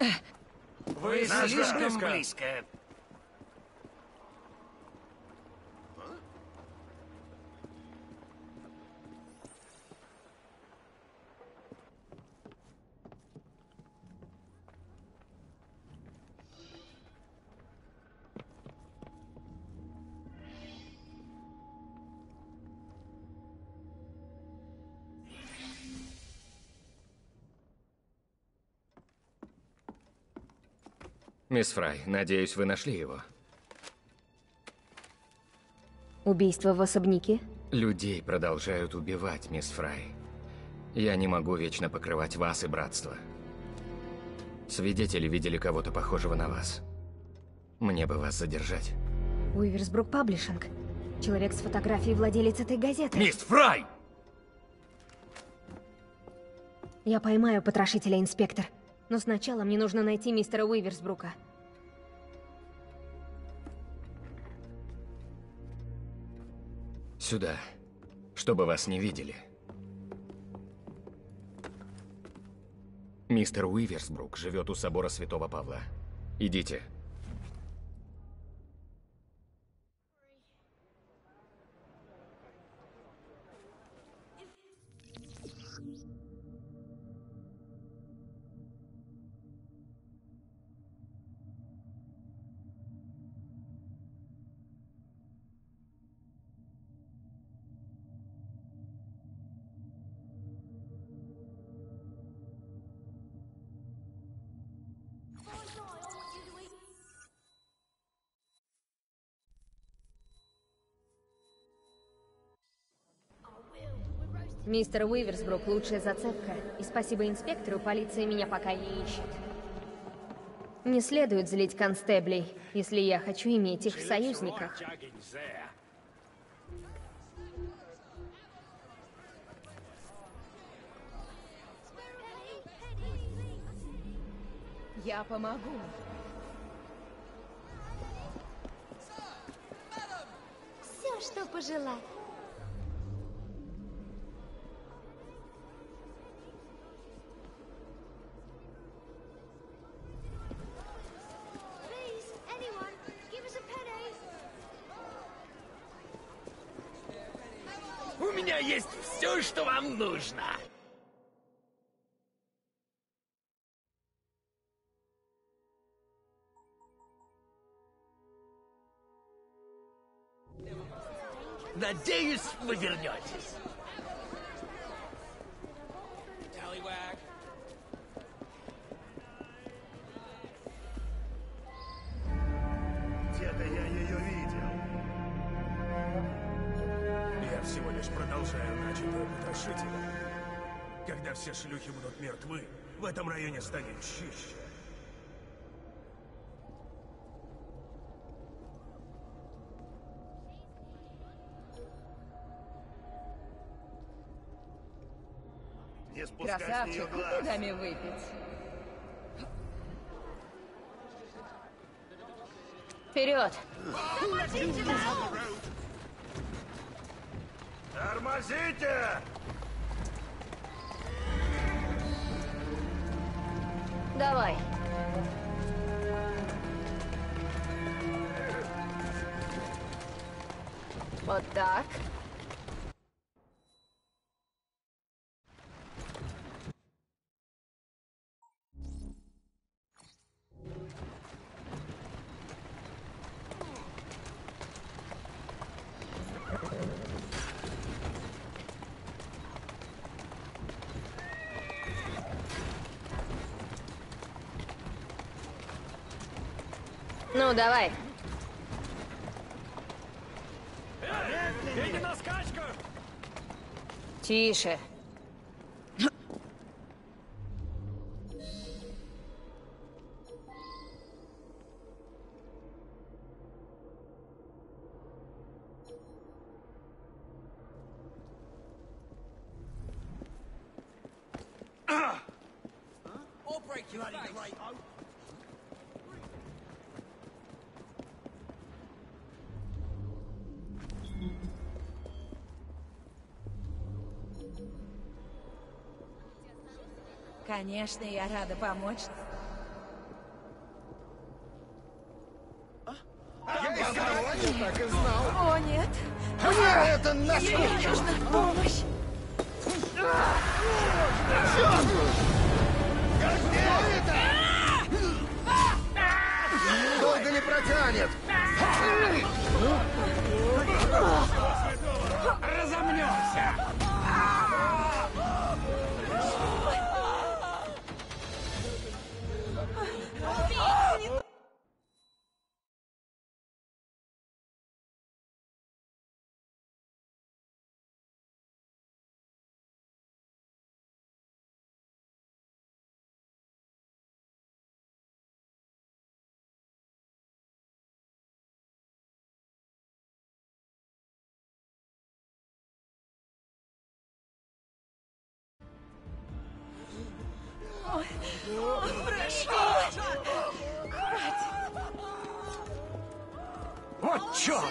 Вы слишком близко. Мисс Фрай, надеюсь, вы нашли его. Убийство в особняке? Людей продолжают убивать, мисс Фрай. Я не могу вечно покрывать вас и братство. Свидетели видели кого-то похожего на вас. Мне бы вас задержать. Уиверсбрук Паблишинг. Человек с фотографией владелец этой газеты. Мисс Фрай! Я поймаю потрошителя, инспектор. Но сначала мне нужно найти мистера Уиверсбрука. Сюда, чтобы вас не видели. Мистер Уиверсбрук живет у собора Святого Павла. Идите. Мистер Уиверсбрук — лучшая зацепка. И спасибо инспектору, полиция меня пока не ищет. Не следует злить констеблей, если я хочу иметь их в союзниках. Я помогу. Все, что пожелать. У меня есть все, что вам нужно. Надеюсь, вы вернетесь. Где-то я ее видел. Я всего лишь продолжаю начатое потрошителя. Когда все шлюхи будут мертвы, в этом районе станет чище. Не спускай с нее Красавчик, глаз. купи даме выпить. Вперед! Тормозите! Давай. Вот так. Ну, давай. Иди на скачку! Тише. Конечно, я рада помочь. О, нет. Мне это наскучило. Ей нужна помощь. Долго не протянет. Разомнемся! Вот черт!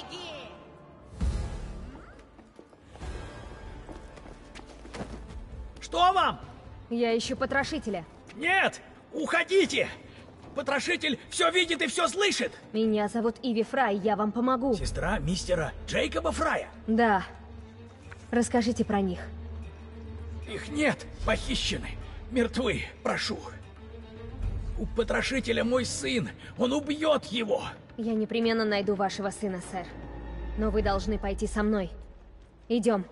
Что вам? Я ищу потрошителя. Нет! Уходите! Потрошитель все видит и все слышит! Меня зовут Иви Фрай, я вам помогу. Сестра мистера Джейкоба Фрая. Да. Расскажите про них. Их нет, похищены, мертвы, прошу. У потрошителя мой сын, он убьет его. Я непременно найду вашего сына, сэр. Но вы должны пойти со мной. Идем.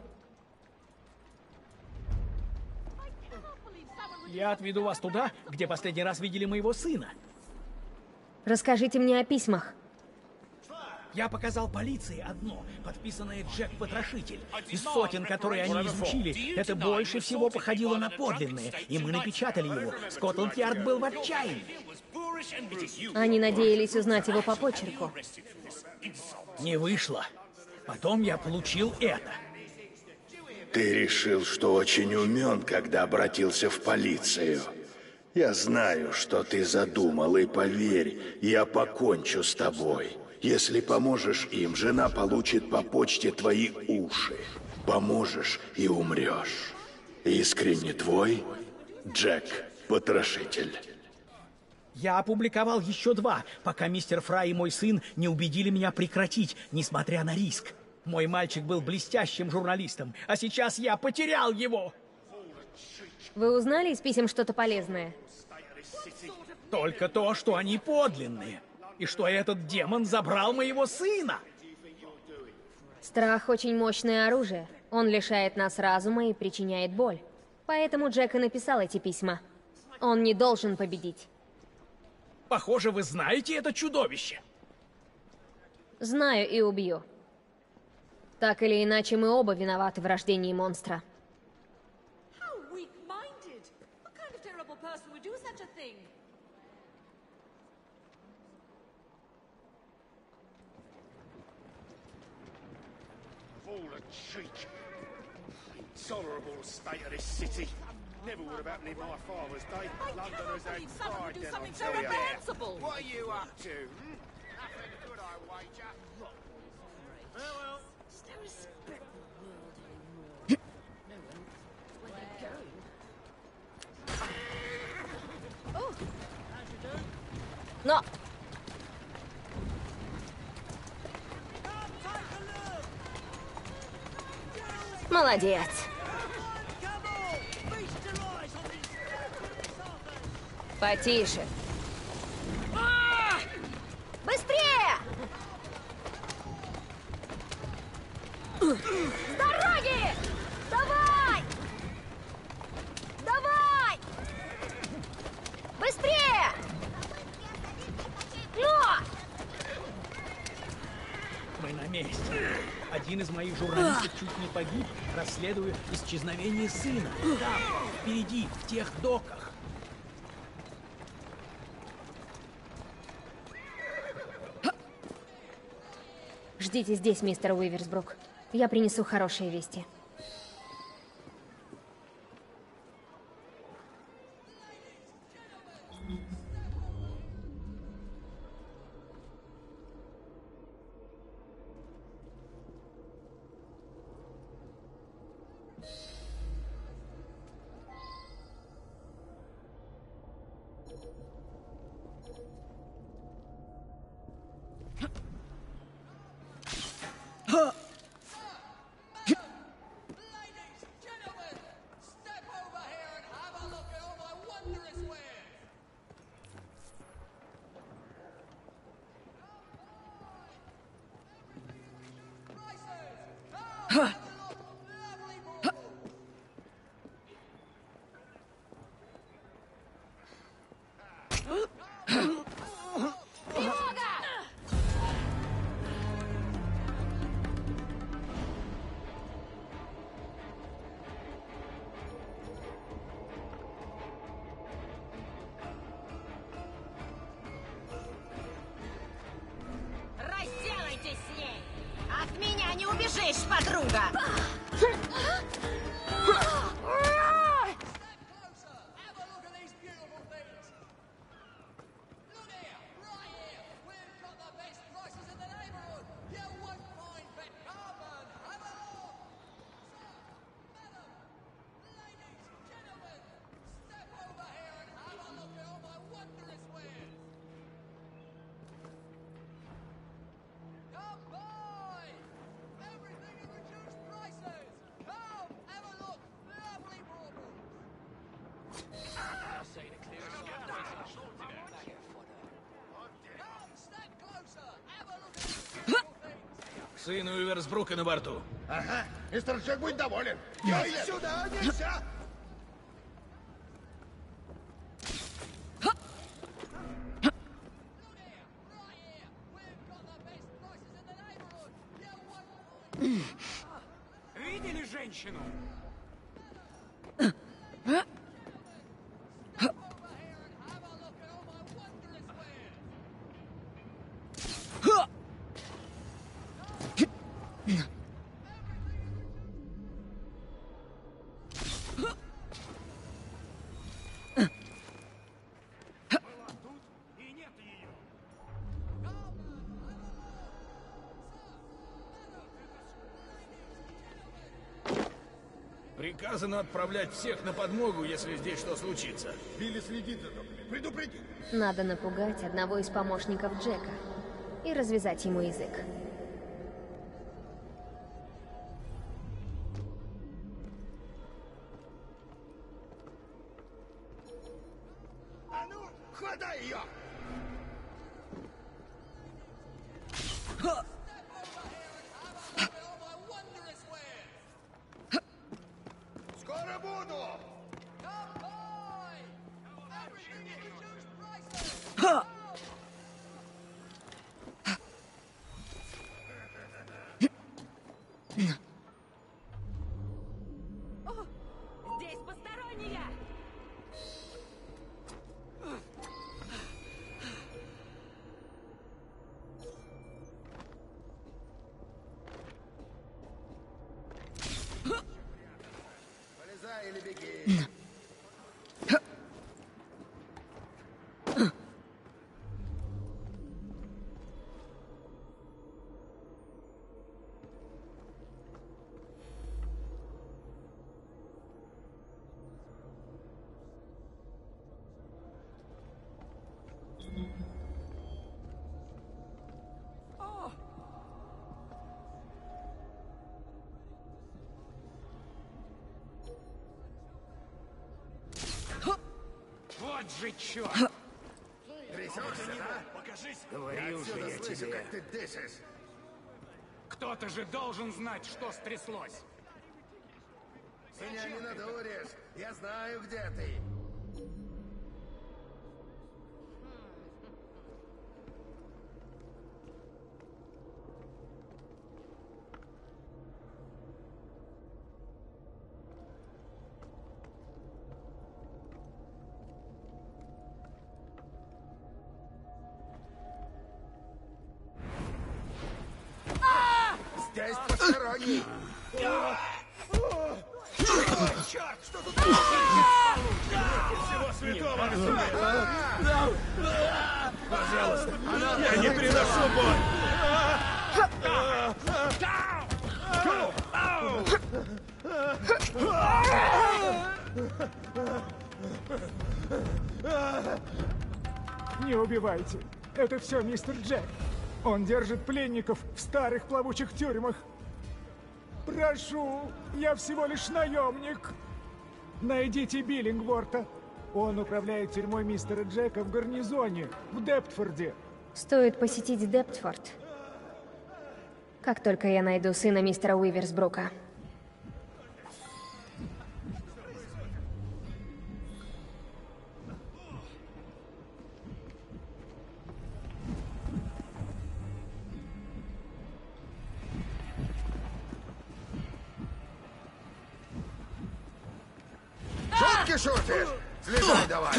Я отведу вас туда, где последний раз видели моего сына. Расскажите мне о письмах. Я показал полиции одно, подписанное Джек Потрошитель. Из сотен, которые они изучили, это больше всего походило на подлинное, и мы напечатали его. Скотланд-Ярд был в отчаянии. Они надеялись узнать его по почерку. Не вышло. Потом я получил это. Ты решил, что очень умен, когда обратился в полицию. Я знаю, что ты задумал, и поверь, я покончу с тобой. Если поможешь им, жена получит по почте твои уши. Поможешь и умрешь. Искренне твой, Джек Потрошитель. Я опубликовал еще 2, пока мистер Фрай и мой сын не убедили меня прекратить, несмотря на риск. Мой мальчик был блестящим журналистом, а сейчас я потерял его. Вы узнали из писем что-то полезное? Только то, что они подлинные. И что этот демон забрал моего сына. Страх очень мощное оружие. Он лишает нас разума и причиняет боль. Поэтому Джек и написал эти письма. Он не должен победить. Похоже, вы знаете это чудовище. Знаю и убью. Так или иначе, мы оба виноваты в рождении монстра. Intolerable state of this city. Never would have happened in my father's day. Londoners had pride, then I'll tell you. What are you up to? Nothing good, I wager. Well. Is there a spirit in the world anymore? No one. Where they going? Oh! Но! Молодец. Потише. Быстрее! С дороги! Давай! Давай! Быстрее! Но! Мы на месте. Один из моих журналистов чуть не погиб, расследуя исчезновение сына. Там, впереди, в тех доках. Ждите здесь, мистер Уиверсбрук. Я принесу хорошие вести. Разделайтесь с ней! От меня не убежишь, подруга! Сын Уилверсбрука на борту. Ага, мистер Джек будет доволен. Сюда нельзя! Видели женщину? Приказано отправлять всех на подмогу, если здесь что случится. Билли следит за тобой. Предупреди. Надо напугать одного из помощников Джека и развязать ему язык. А ну, хватай ее! Скоро буду! Здесь посторонние! Полезай или беги. Вот же черт! Трясешься, да? Покажись! Говорил же я слышу, тебе. Как ты дышишь. Кто-то же должен знать, что стряслось. Меня не надуришь. Я знаю, где ты. Здесь посторонний! Черт, что тут всего святого! Пожалуйста, я не переношу боль! Не убивайте. Это все мистер Джек. Он держит пленников в старых плавучих тюрьмах. Прошу, я всего лишь наемник. Найдите Биллингворта. Он управляет тюрьмой мистера Джека в гарнизоне, в Дептфорде. Стоит посетить Дептфорд. Как только я найду сына мистера Уиверсбрука. Шутки шутишь? Слезай давай!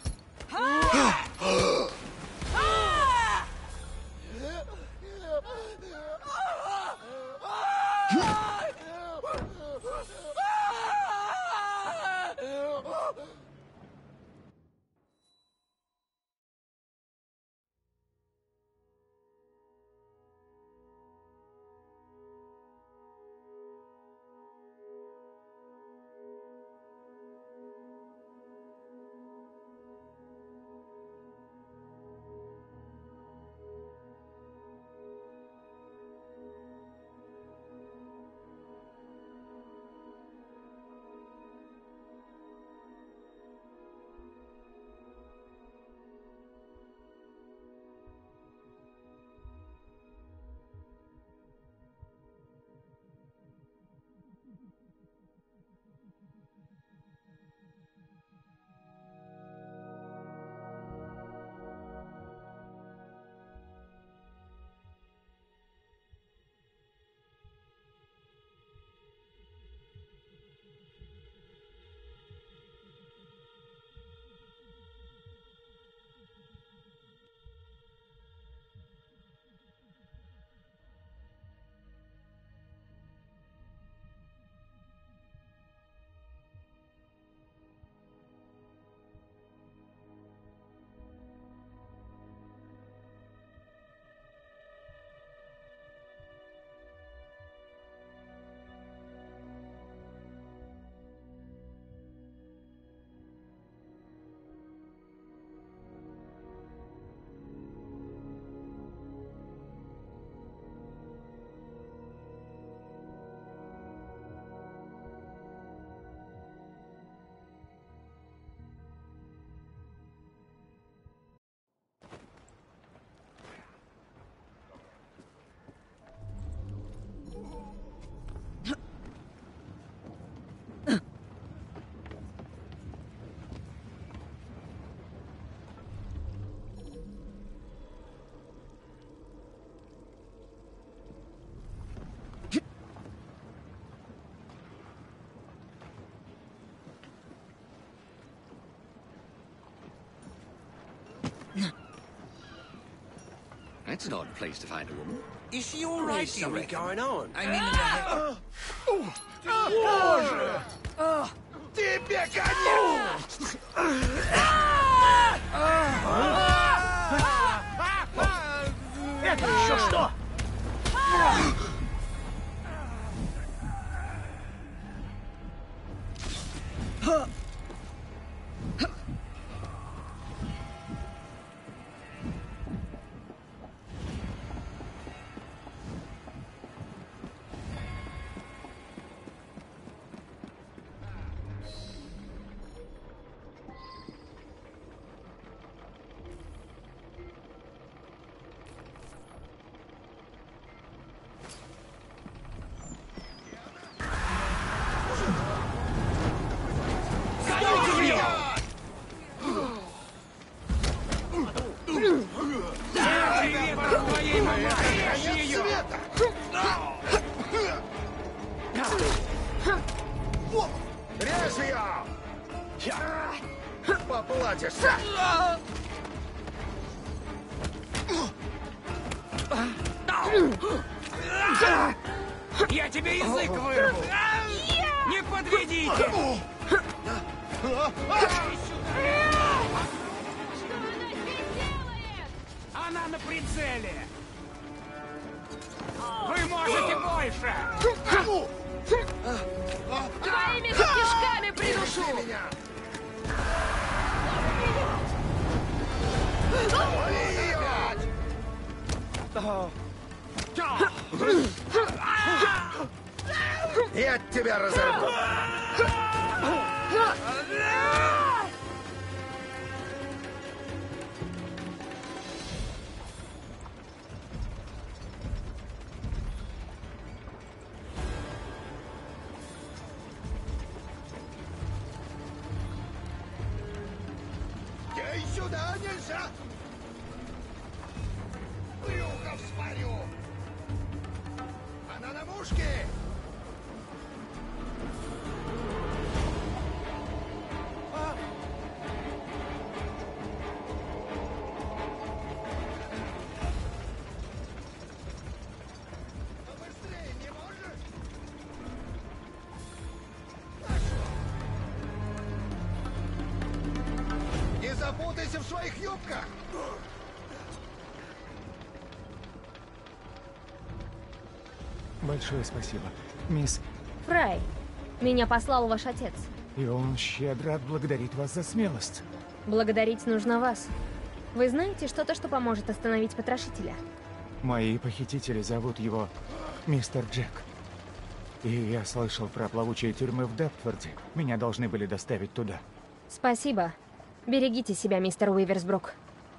That's an odd place to find a woman. Is she all right? There's something going on. I mean, in the head. Боже! Тебе конец! Это еще что? Режь ее! Поплатишься! Я тебе язык вырву! Не подведите! Она на прицеле! Вы можете больше! Твоими же кишками придушу! Я тебя разорву! Ей сюда нельзя! Брюхо вспорю! Она на мушке! Побыстрее не можешь? Не запутайся в своих юбках! Большое спасибо, мисс. Фрай, меня послал ваш отец. И он щедро отблагодарит вас за смелость. Благодарить нужно вас. Вы знаете что-то, что поможет остановить потрошителя? Мои похитители зовут его мистер Джек. И я слышал про плавучие тюрьмы в Дептфорде. Меня должны были доставить туда. Спасибо. Берегите себя, мистер Уиверсбрук.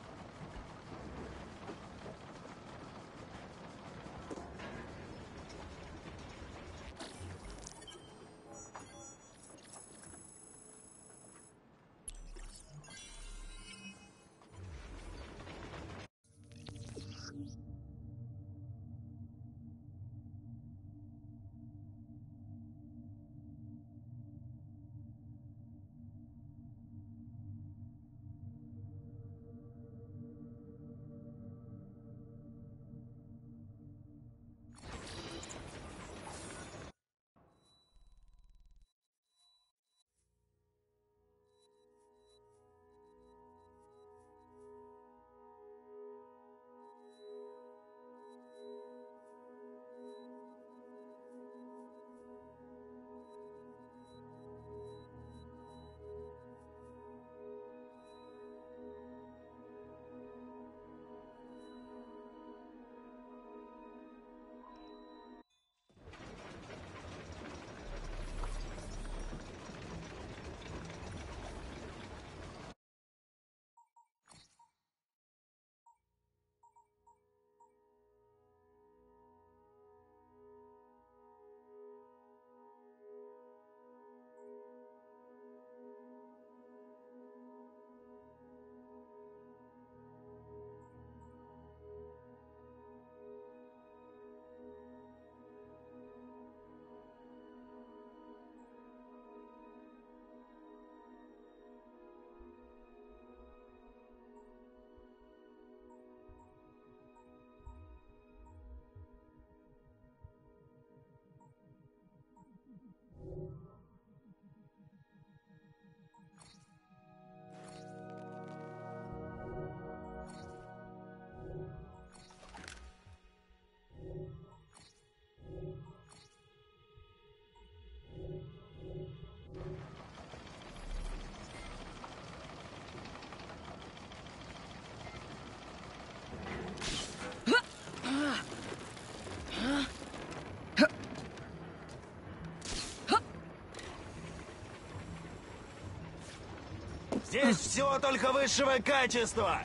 Здесь все только высшего качества!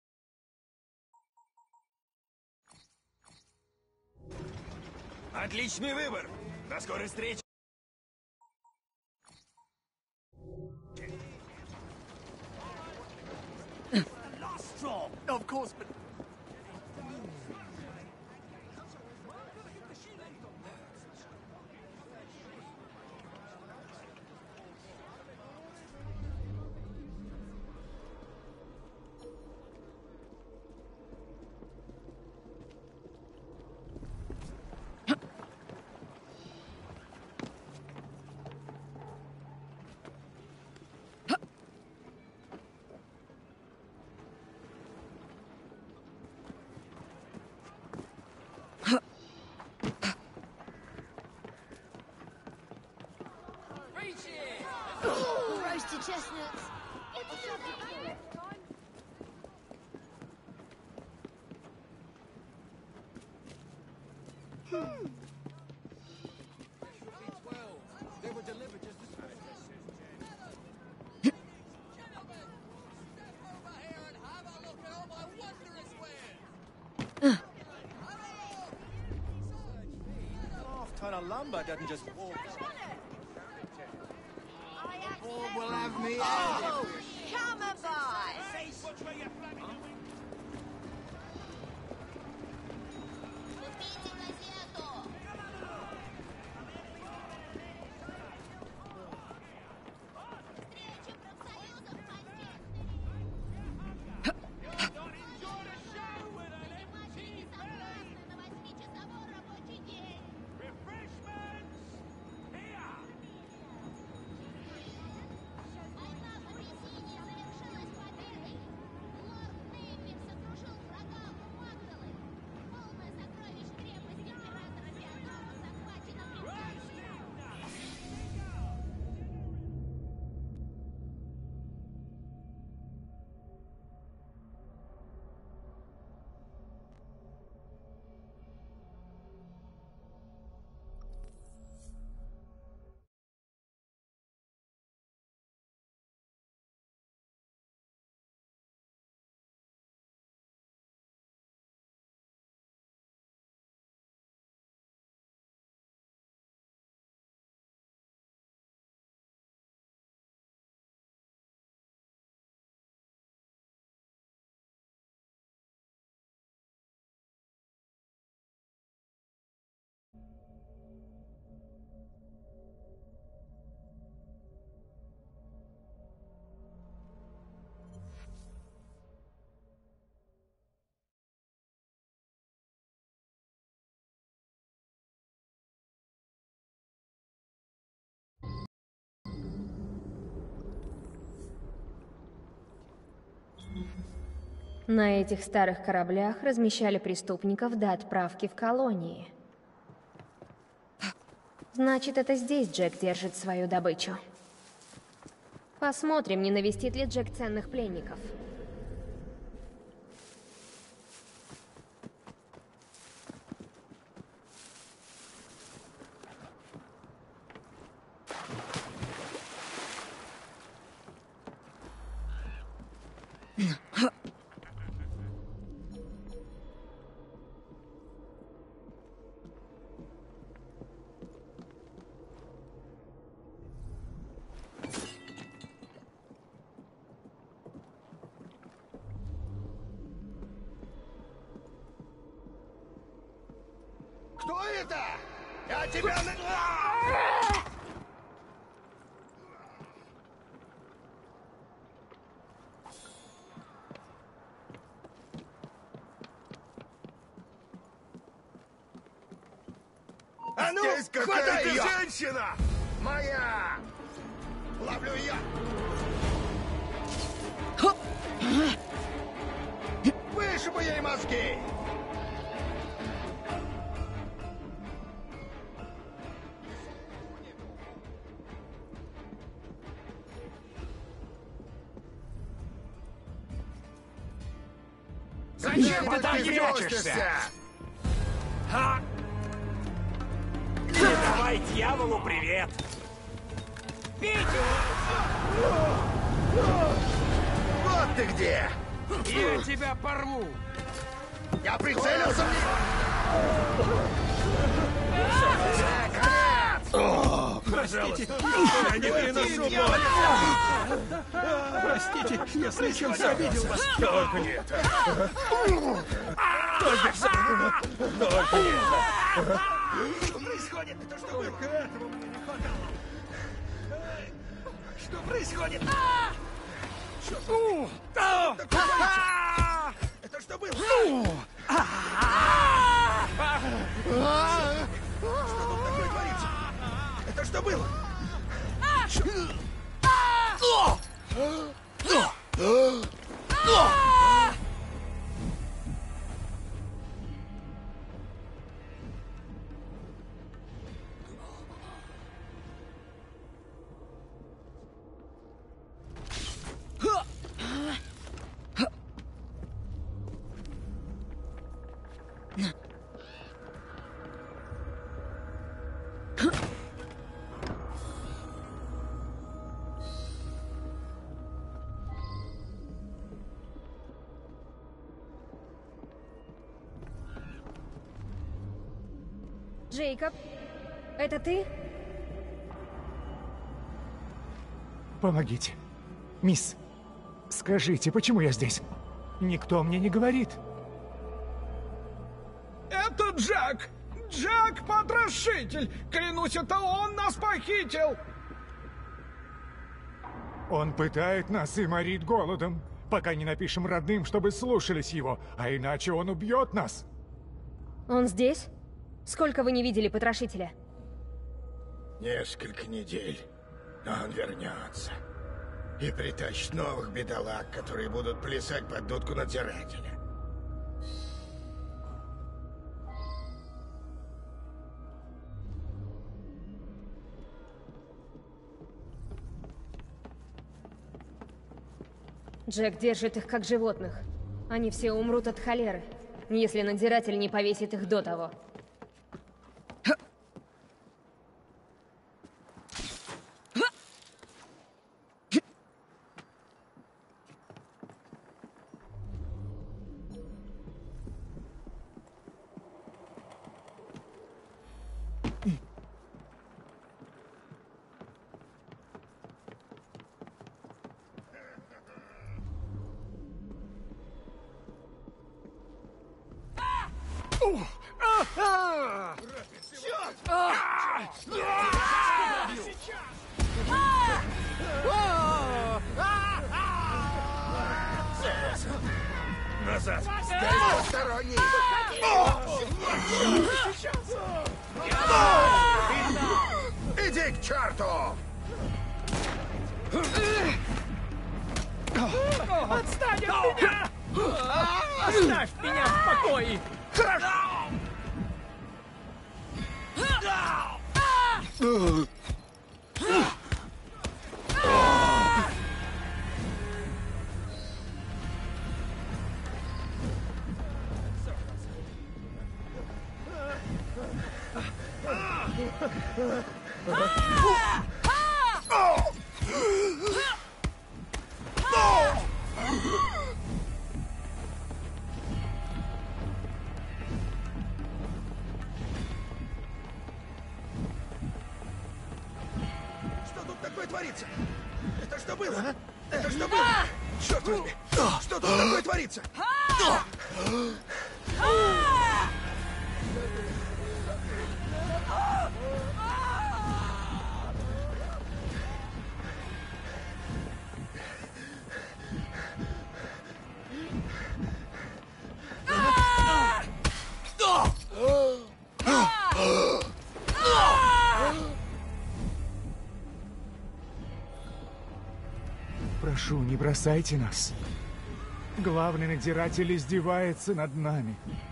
Отличный выбор! До скорой встречи! Of course, but... Roasted chestnuts. Ton of lumber doesn't just walk. Will have me. Oh, come on, boy. На этих старых кораблях размещали преступников до отправки в колонии. Значит, это здесь Джек держит свою добычу. Посмотрим, не навестит ли Джек ценных пленников. Кто это? Я тебя... А ну, Здесь хватай какая-то ее! женщина! Моя! Ловлю я! Вышибу ей мозги! Зачем ты там ты прячешься? спустишься? А? Давай дьяволу привет! Вот ты где! Я тебя порву! Я прицелился в Простите, я не переношу боль. Простите, если чем-то обидел вас. Только не это. Только не это. Что происходит? Это что было? Только этого мне не хватало. Что происходит? Что? Это что было? Что тут такое творится? Это что было? Джейкоб, это ты? Помогите. Мисс, скажите, почему я здесь? Никто мне не говорит. Это Джек! Джек-потрошитель! Клянусь, это он нас похитил! Он пытает нас и морит голодом, пока не напишем родным, чтобы слушались его, а иначе он убьет нас. Он здесь? Сколько вы не видели потрошителя? Несколько недель. Но он вернется. И притащит новых бедолаг, которые будут плясать под дудку надзирателя. Джек держит их как животных. Они все умрут от холеры, если надзиратель не повесит их до того. Назад! Стой посторонний! Иди к черту! Отстань от меня! Оставь меня в покое! Хорошо! Что тут такое творится? Это что было? Это что было? Черт возьми! Что тут такое творится? Прошу, не бросайте нас. Главный надзиратель издевается над нами.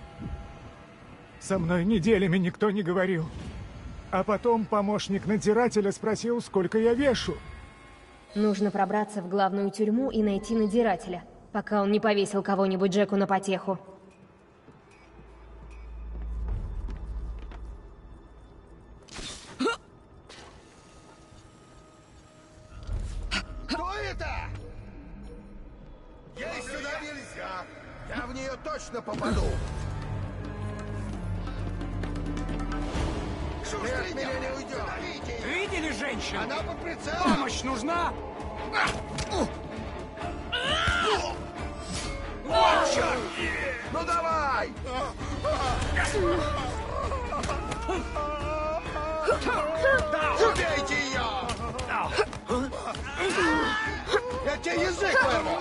Со мной неделями никто не говорил. А потом помощник надзирателя спросил, сколько я вешу. Нужно пробраться в главную тюрьму и найти надзирателя, пока он не повесил кого-нибудь Джеку на потеху. Кто это? Ей сюда нельзя! Я в нее точно попаду! Ты от меня не уйдешь! Видели женщину? Она под прицелом! Помощь нужна? О, черт! Ну давай! Убейте ее! Я тебе язык вырву!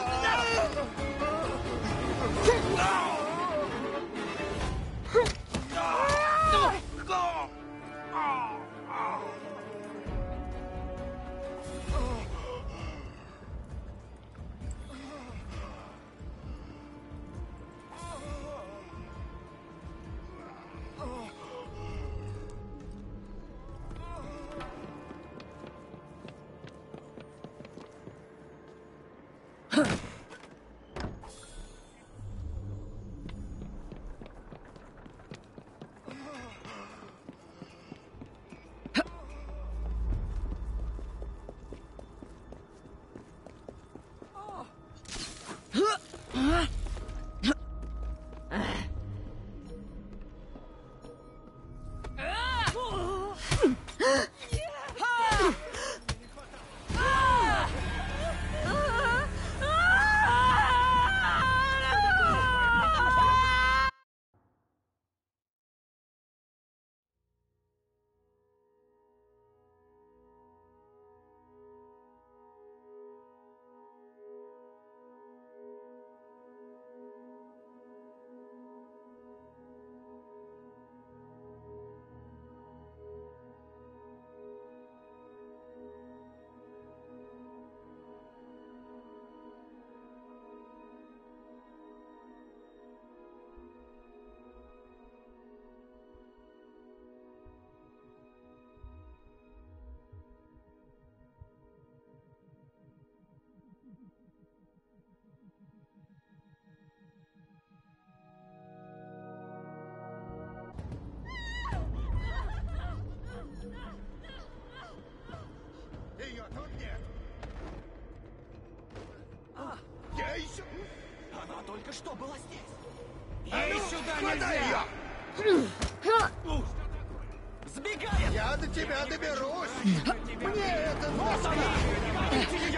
что, была здесь? Ей сюда Хватай нельзя! ее! Сбегает! Я до тебя доберусь! Мне это Вот она! Поймите ее!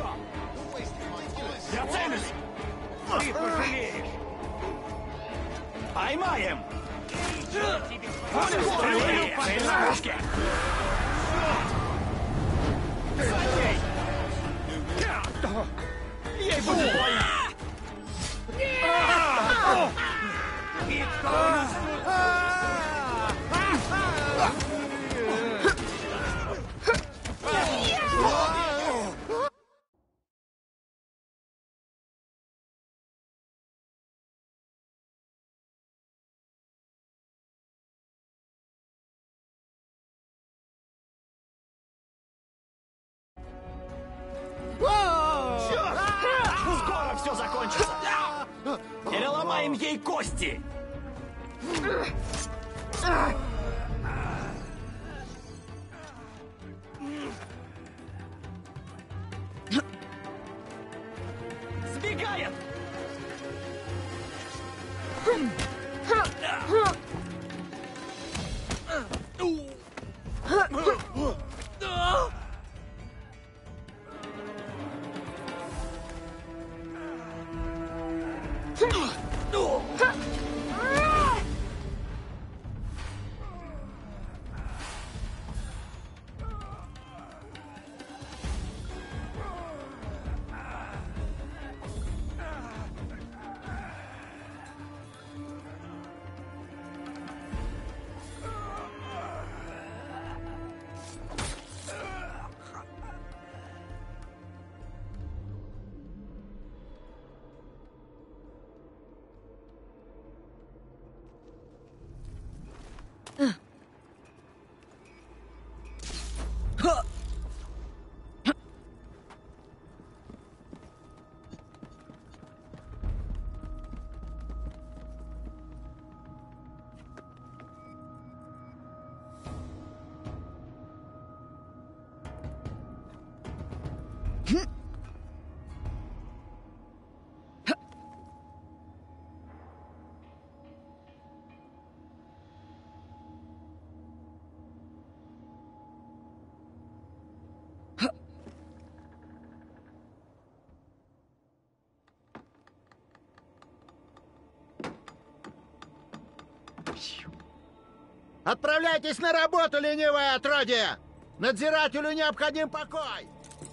Я целюсь! Ты пожалеешь! Поймаем! Люблю подружки! За ней! Ей будет больно! И кто у нас Скоро все закончится! Переломаем ей кости! Сбегает! Отправляйтесь на работу, ленивое отродье! Надзирателю необходим покой!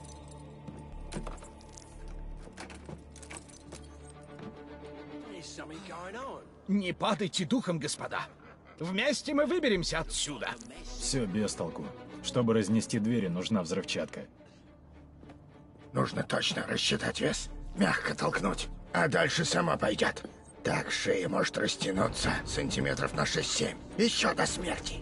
Не падайте духом, господа. Вместе мы выберемся отсюда. Все без толку. Чтобы разнести двери, нужна взрывчатка. Нужно точно рассчитать вес, мягко толкнуть, а дальше сама пойдет. Так шея может растянуться сантиметров на 6-7. Еще до смерти.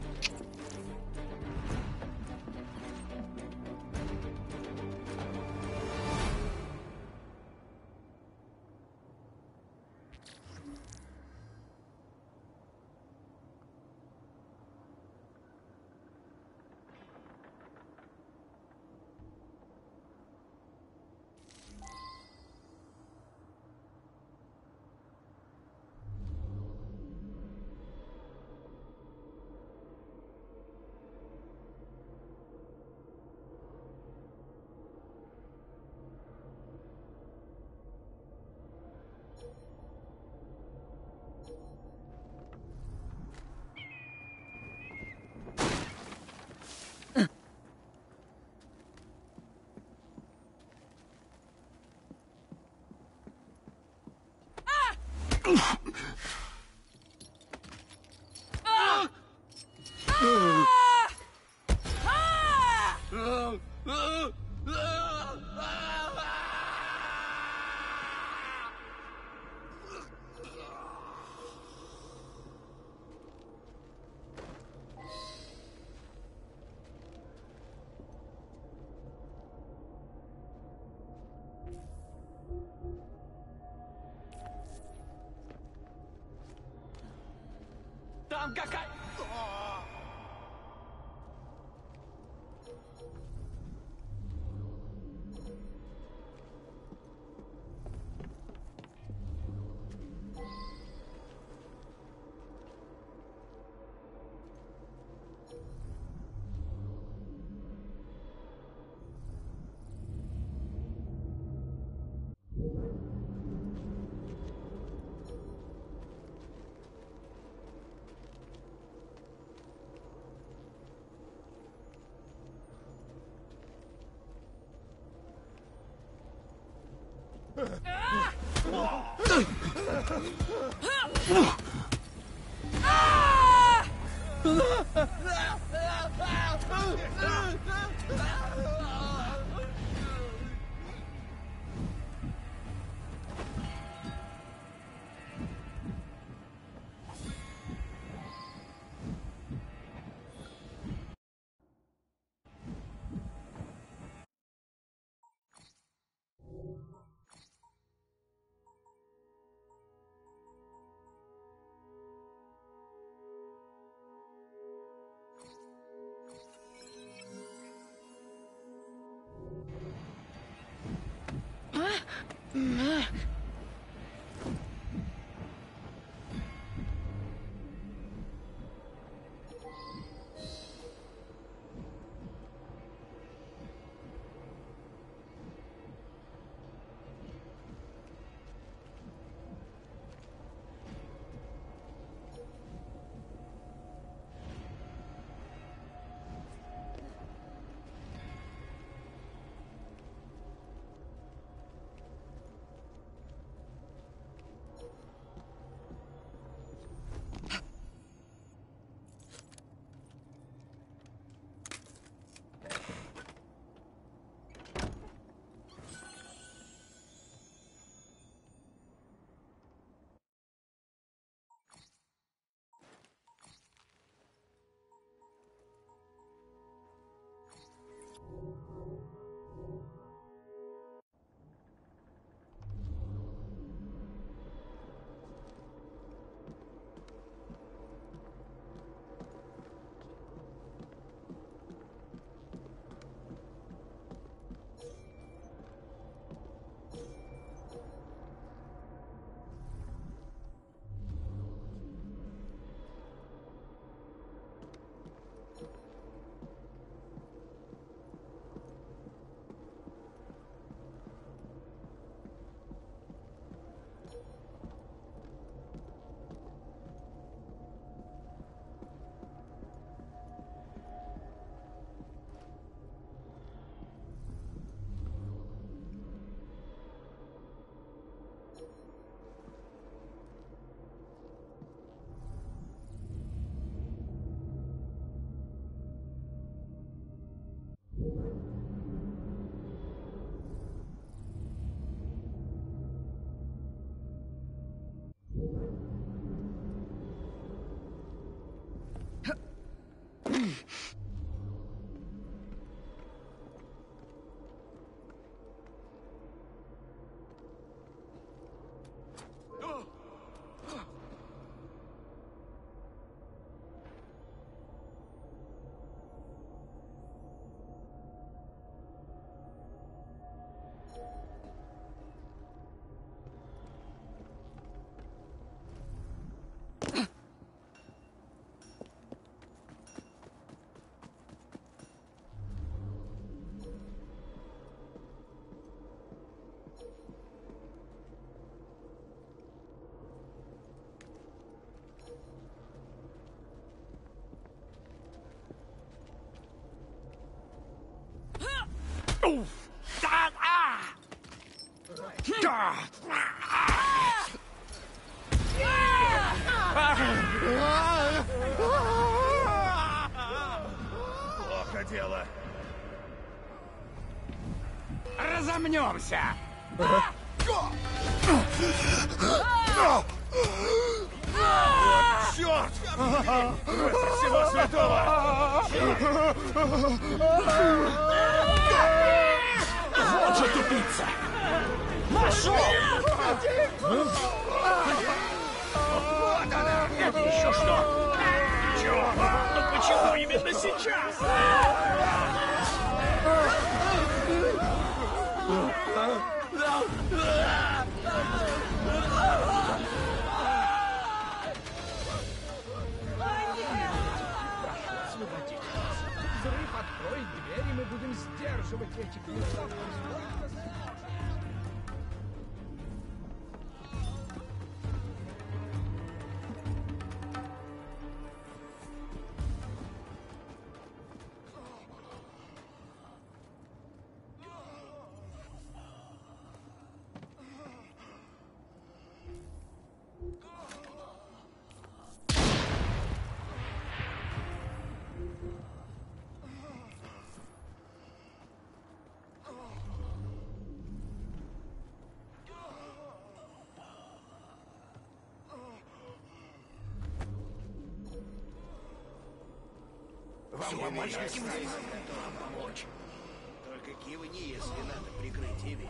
Там какая... Плохо дело. Разомнемся. Черт! Против всего святого! Вот же тупица! Нашел! Вот она! Это еще что? Черт! Но почему именно сейчас? Взрыв откроет дверь, и мы будем сдерживать этих мертвых. Вам помочь, помочь. Только кивни, если надо прикрыть ими.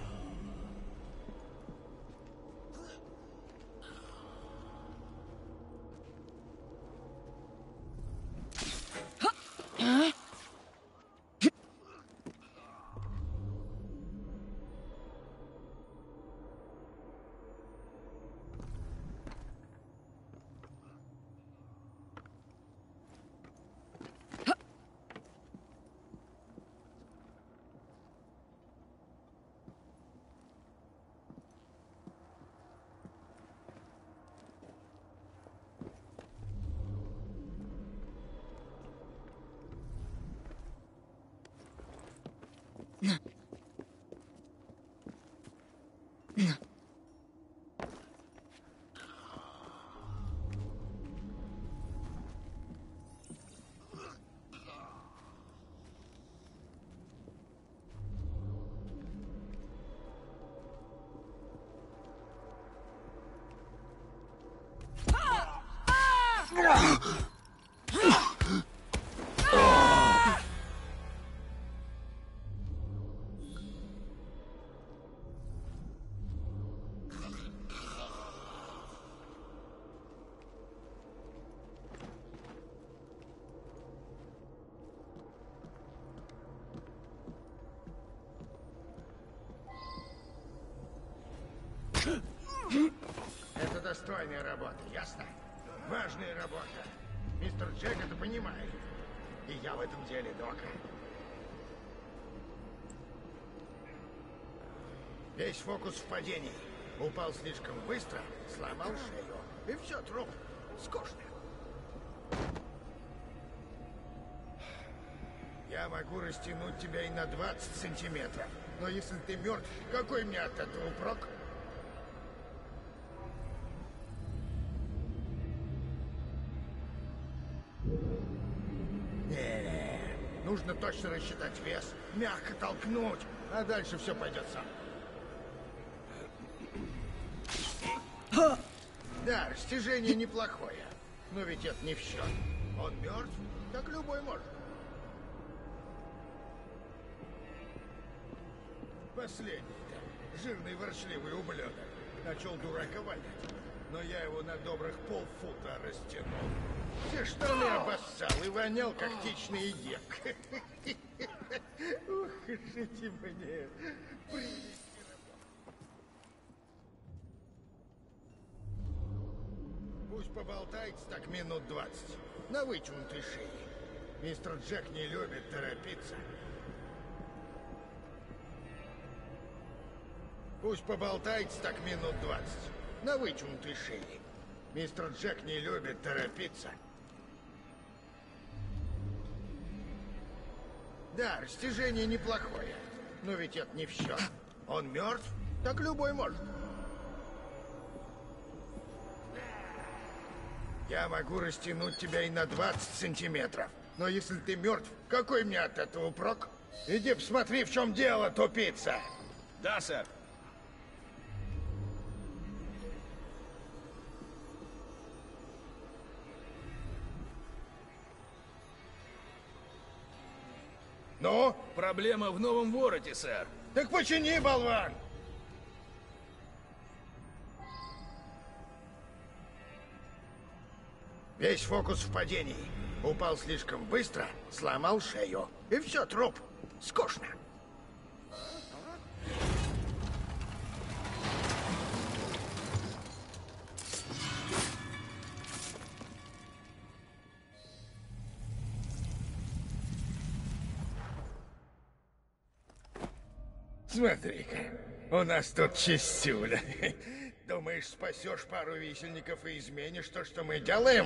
Это достойная работа, ясно? Важная работа. Мистер Джек это понимает. И я в этом деле дока. Весь фокус в падении. Упал слишком быстро, сломал шею. И все, труп. Скучно. Я могу растянуть тебя и на 20 сантиметров. Но если ты мертв, какой мне от этого прок? Нужно точно рассчитать вес, мягко толкнуть, а дальше все пойдет сам. Да, растяжение неплохое, но ведь это не в счет. Он мертв, так любой может. Последний-то, жирный ворчливый ублюдок, начал дурака валять, но я его на добрых полфута растянул. Все штаны обоссал и вонял, как птичный ек. Ух, жите мне. Пусть поболтается так минут 20 на вытянутой шее. Мистер Джек не любит торопиться. Пусть поболтается так минут 20 на вытянутой шее. Мистер Джек не любит торопиться. Да, растяжение неплохое, но ведь это не в счет. Он мертв, так любой может. Я могу растянуть тебя и на 20 сантиметров. Но если ты мертв, какой мне от этого прок? Иди посмотри, в чем дело, тупица. Да, сэр. Ну? Проблема в новом вороте, сэр. Так почини, болван! Весь фокус в падении. Упал слишком быстро, сломал шею. И все, труп. Скучно. Смотри-ка, у нас тут чистюля. Думаешь, спасешь пару висельников и изменишь то, что мы делаем?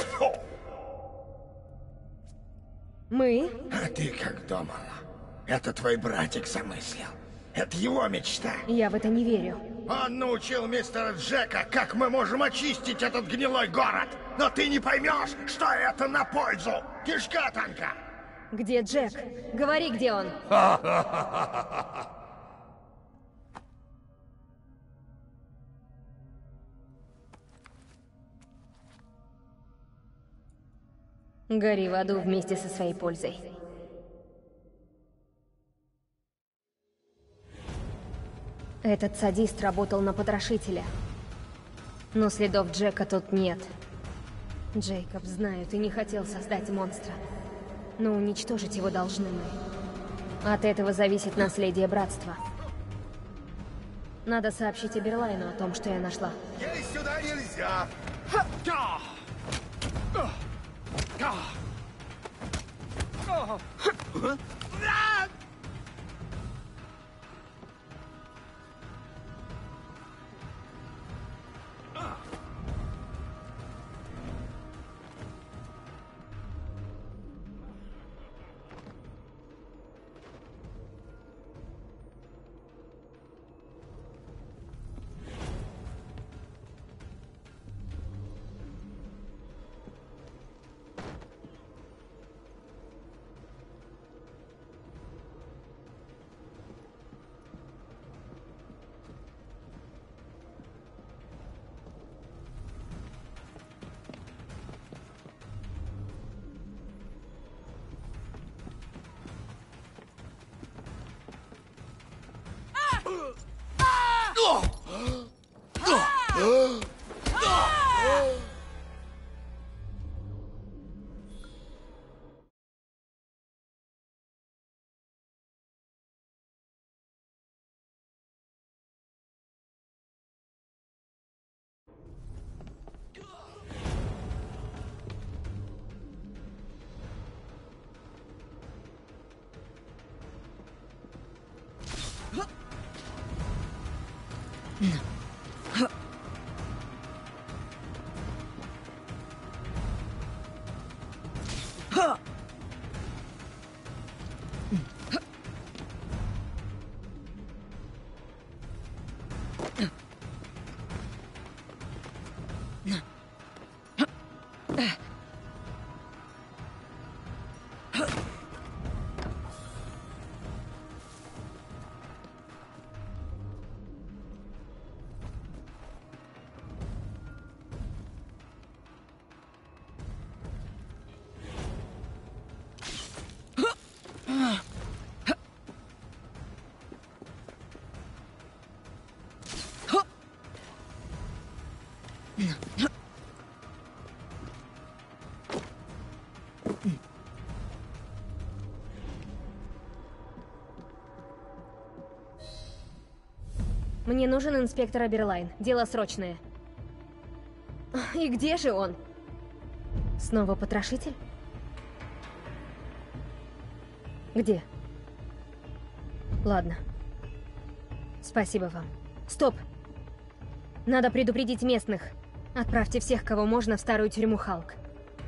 Мы? А ты как думала? Это твой братик замыслил. Это его мечта. Я в это не верю. Он научил мистера Джека, как мы можем очистить этот гнилой город. Но ты не поймешь, что это на пользу. Кишка танка. Где Джек? Говори, где он. Гори в аду вместе со своей пользой. Этот садист работал на потрошителя. Но следов Джека тут нет. Джейкоб, знаю, ты не хотел создать монстра. Но уничтожить его должны мы. От этого зависит наследие братства. Надо сообщить Эберлайну о том, что я нашла. Ей сюда нельзя! Мне нужен инспектор Эберлайн. Дело срочное. И где же он? Снова потрошитель? Где? Ладно. Спасибо вам. Стоп! Надо предупредить местных. Отправьте всех, кого можно, в старую тюрьму Халк.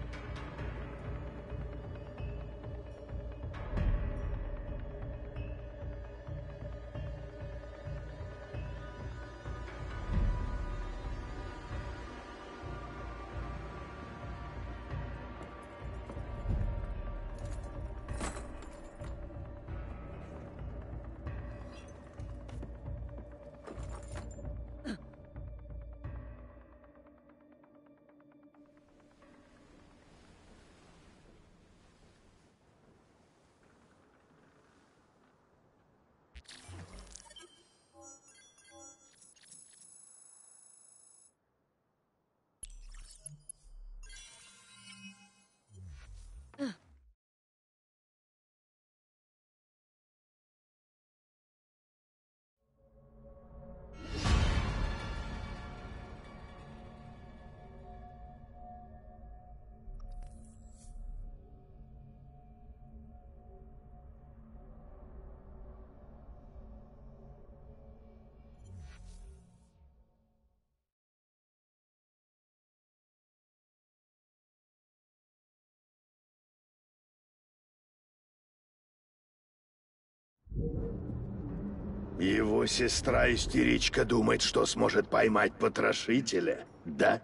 Его сестра-истеричка думает, что сможет поймать потрошителя, да?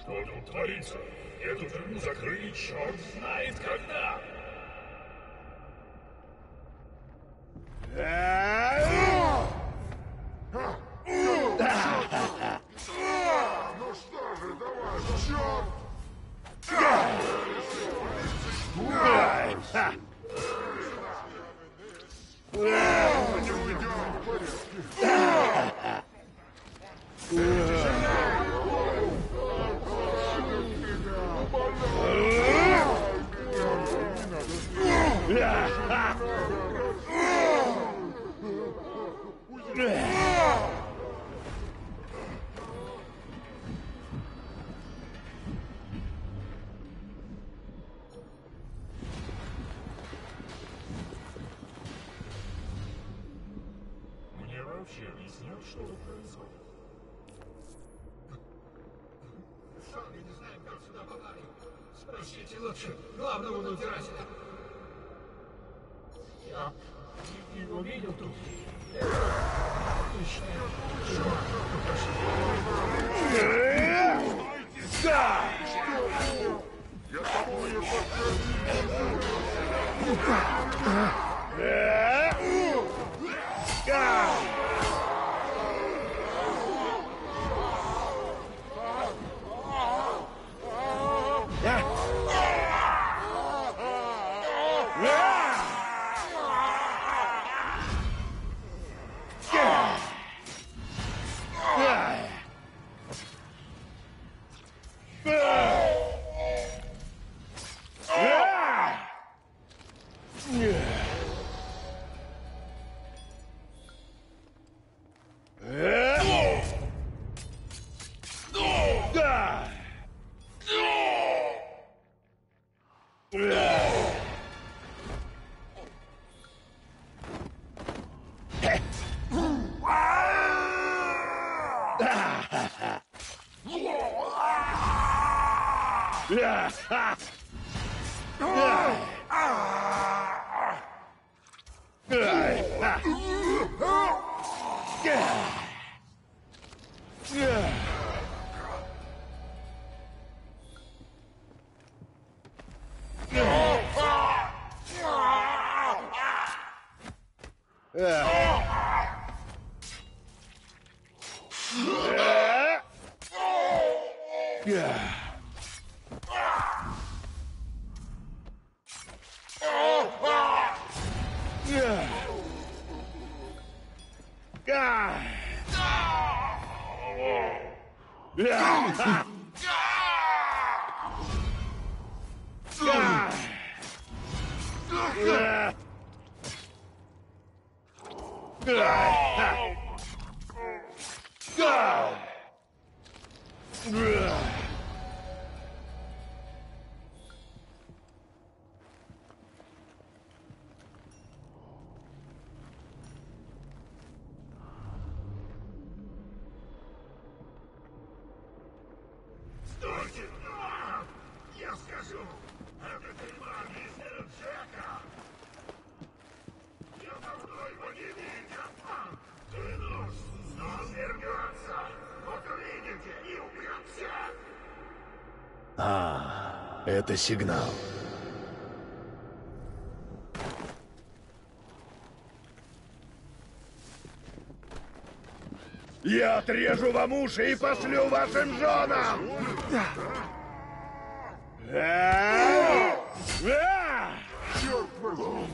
Что тут творится? Эту тюрьму закрыли черт знает когда. Ну что же, давай, черт! Не уйдем в порядке. Мне вообще объяснят, что тут происходит? Сами не знаем, как сюда попали. Спросите лучше главного надзирателя. Я его видел тут. Отлично. Да! Я тобой Стойте! Я скажу! Это тюрьма мистера Джека! Я давно его не видел! Клянусь, но он вернется! Вот увидите и убьет всех! А, это сигнал. Я отрежу вам уши и пошлю вашим женам! Черт возьми!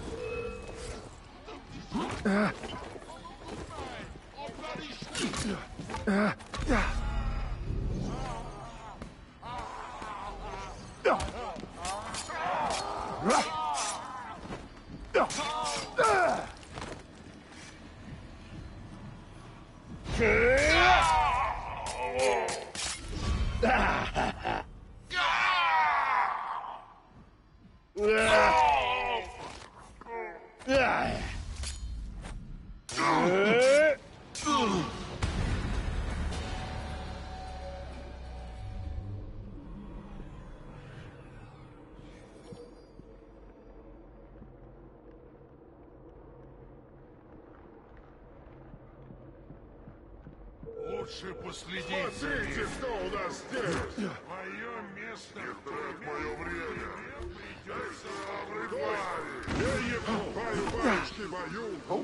Лучше последить. Смотрите, что у нас здесь! трать мое время. Храбрый парень. Я не покупаю бабочки бою.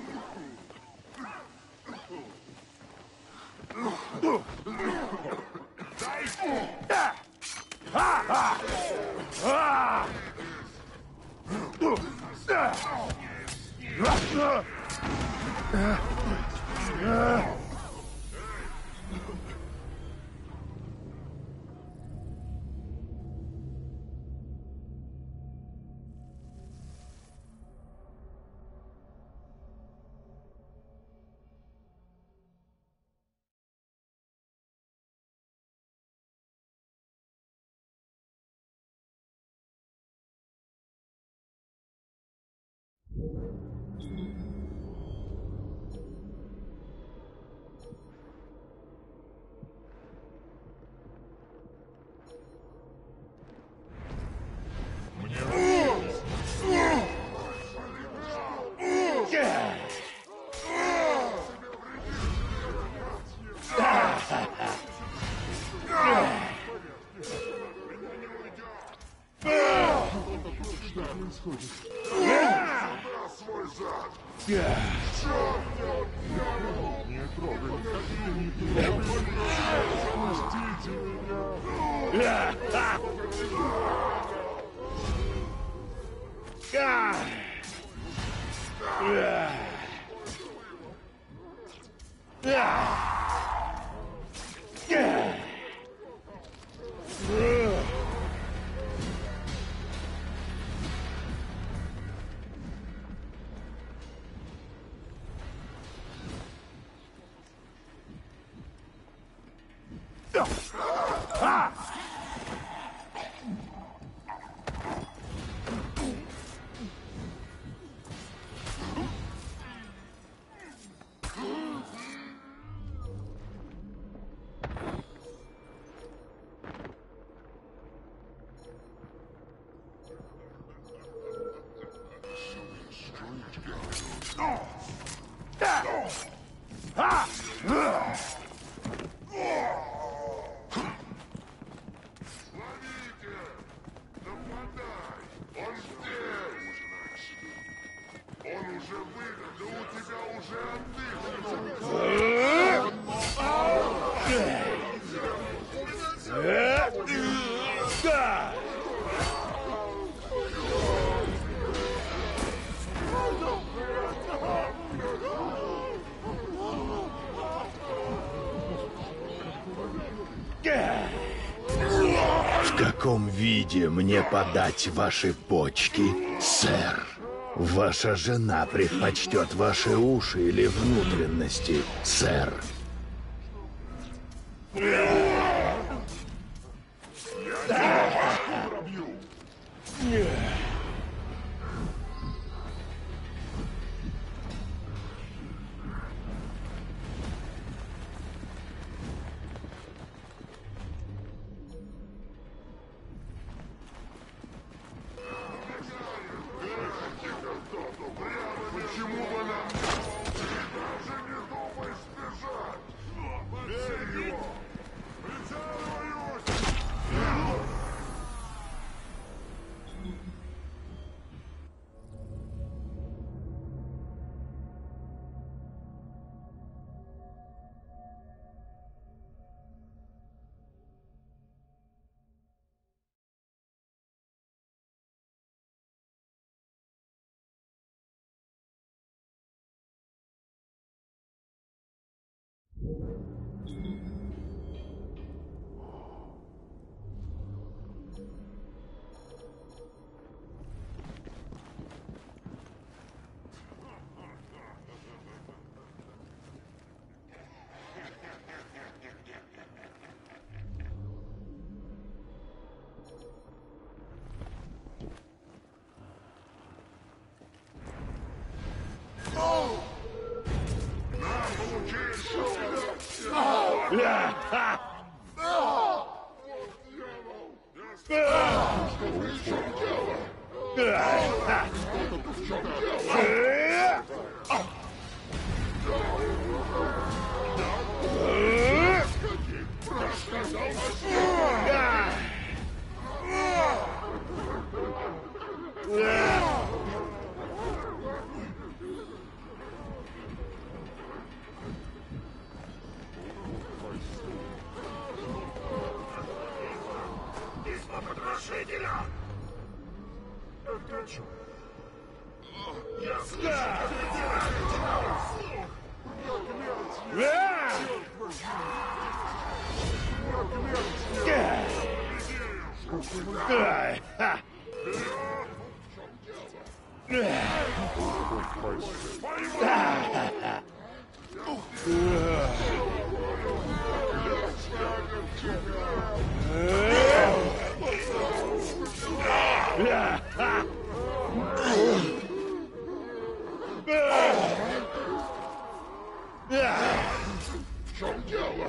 В каком виде мне подать ваши почки, сэр? Ваша жена предпочтет ваши уши или внутренности, сэр? В чем дело?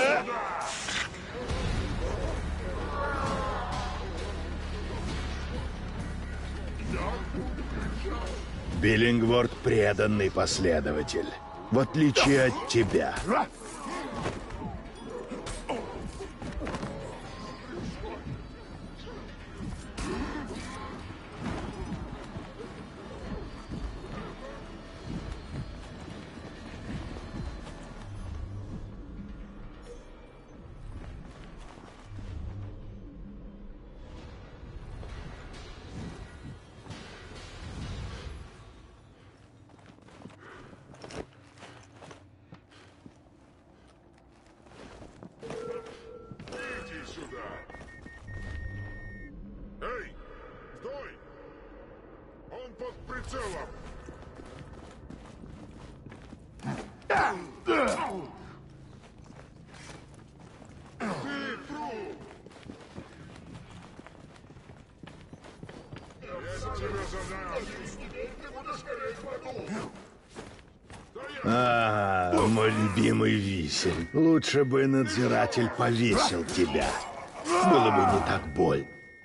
Биллингворд преданный последователь, в отличие от тебя. Эй, стой! Он под прицелом! Ты труп! Я тебе задам! Ты будешь гореть в аду! Мой любимый висель. Лучше бы надзиратель повесил тебя. Было бы не так больно.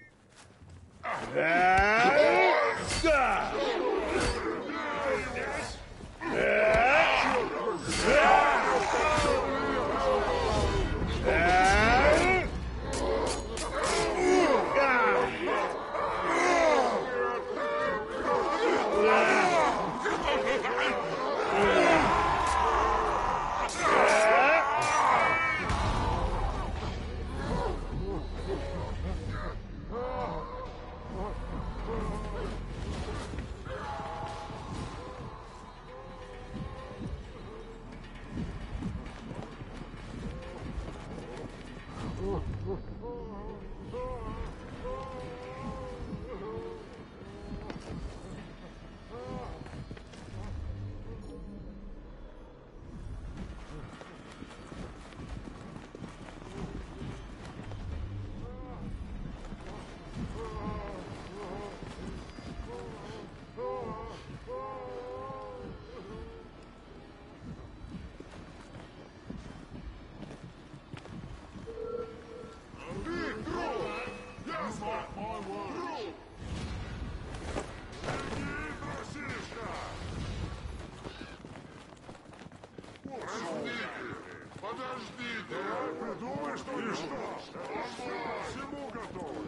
Подождите! Придумай что-нибудь! Всему готовы!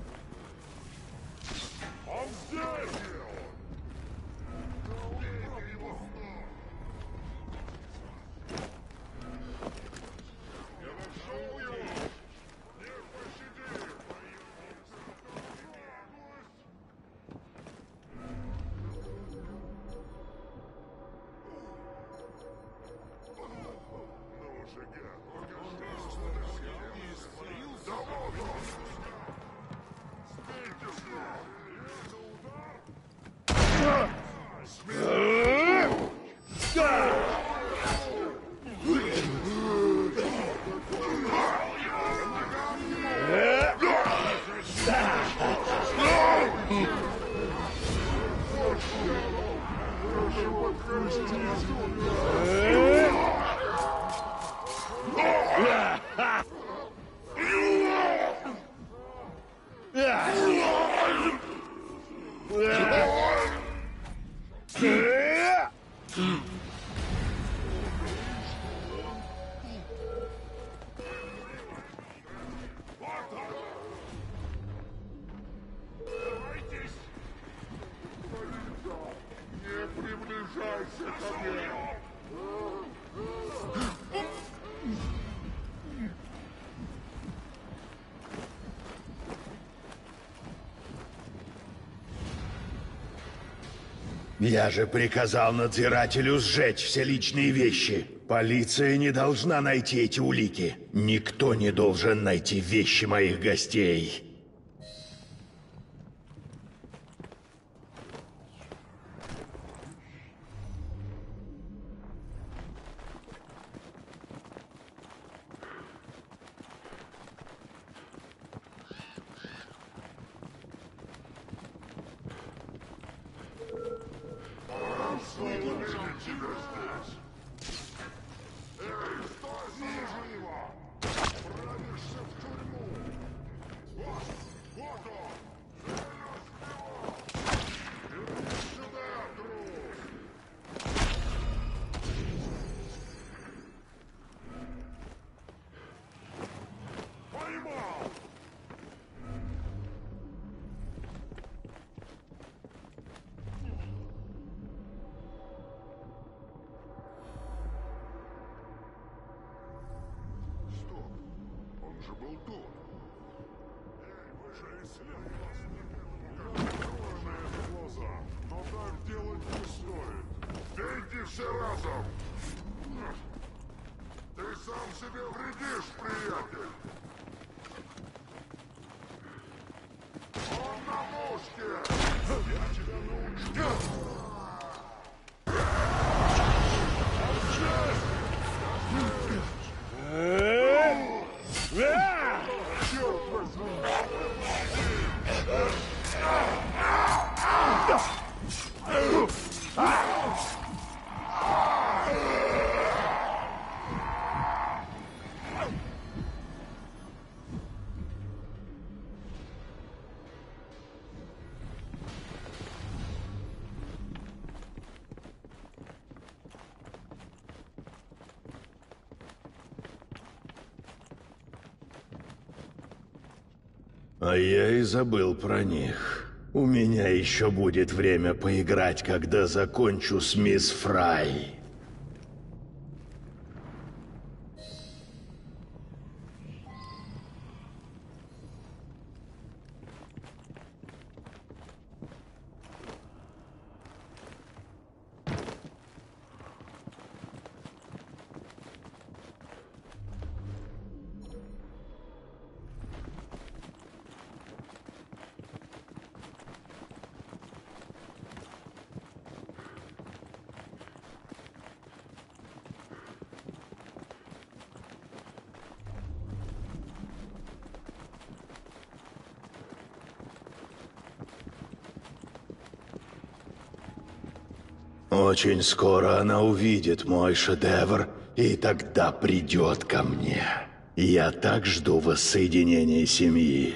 Он здесь! Я нашел его! Нет, пощади! Не приближайся ко мне! Я же приказал надзирателю сжечь все личные вещи. Полиция не должна найти эти улики. Никто не должен найти вещи моих гостей. Все разом! Ты сам себе вредишь, приятель! Он на мушке! Я тебя научу! Черт возьми! А я и забыл про них. У меня еще будет время поиграть, когда закончу с мисс Фрай. Очень скоро она увидит мой шедевр, и тогда придет ко мне. Я так жду воссоединения семьи.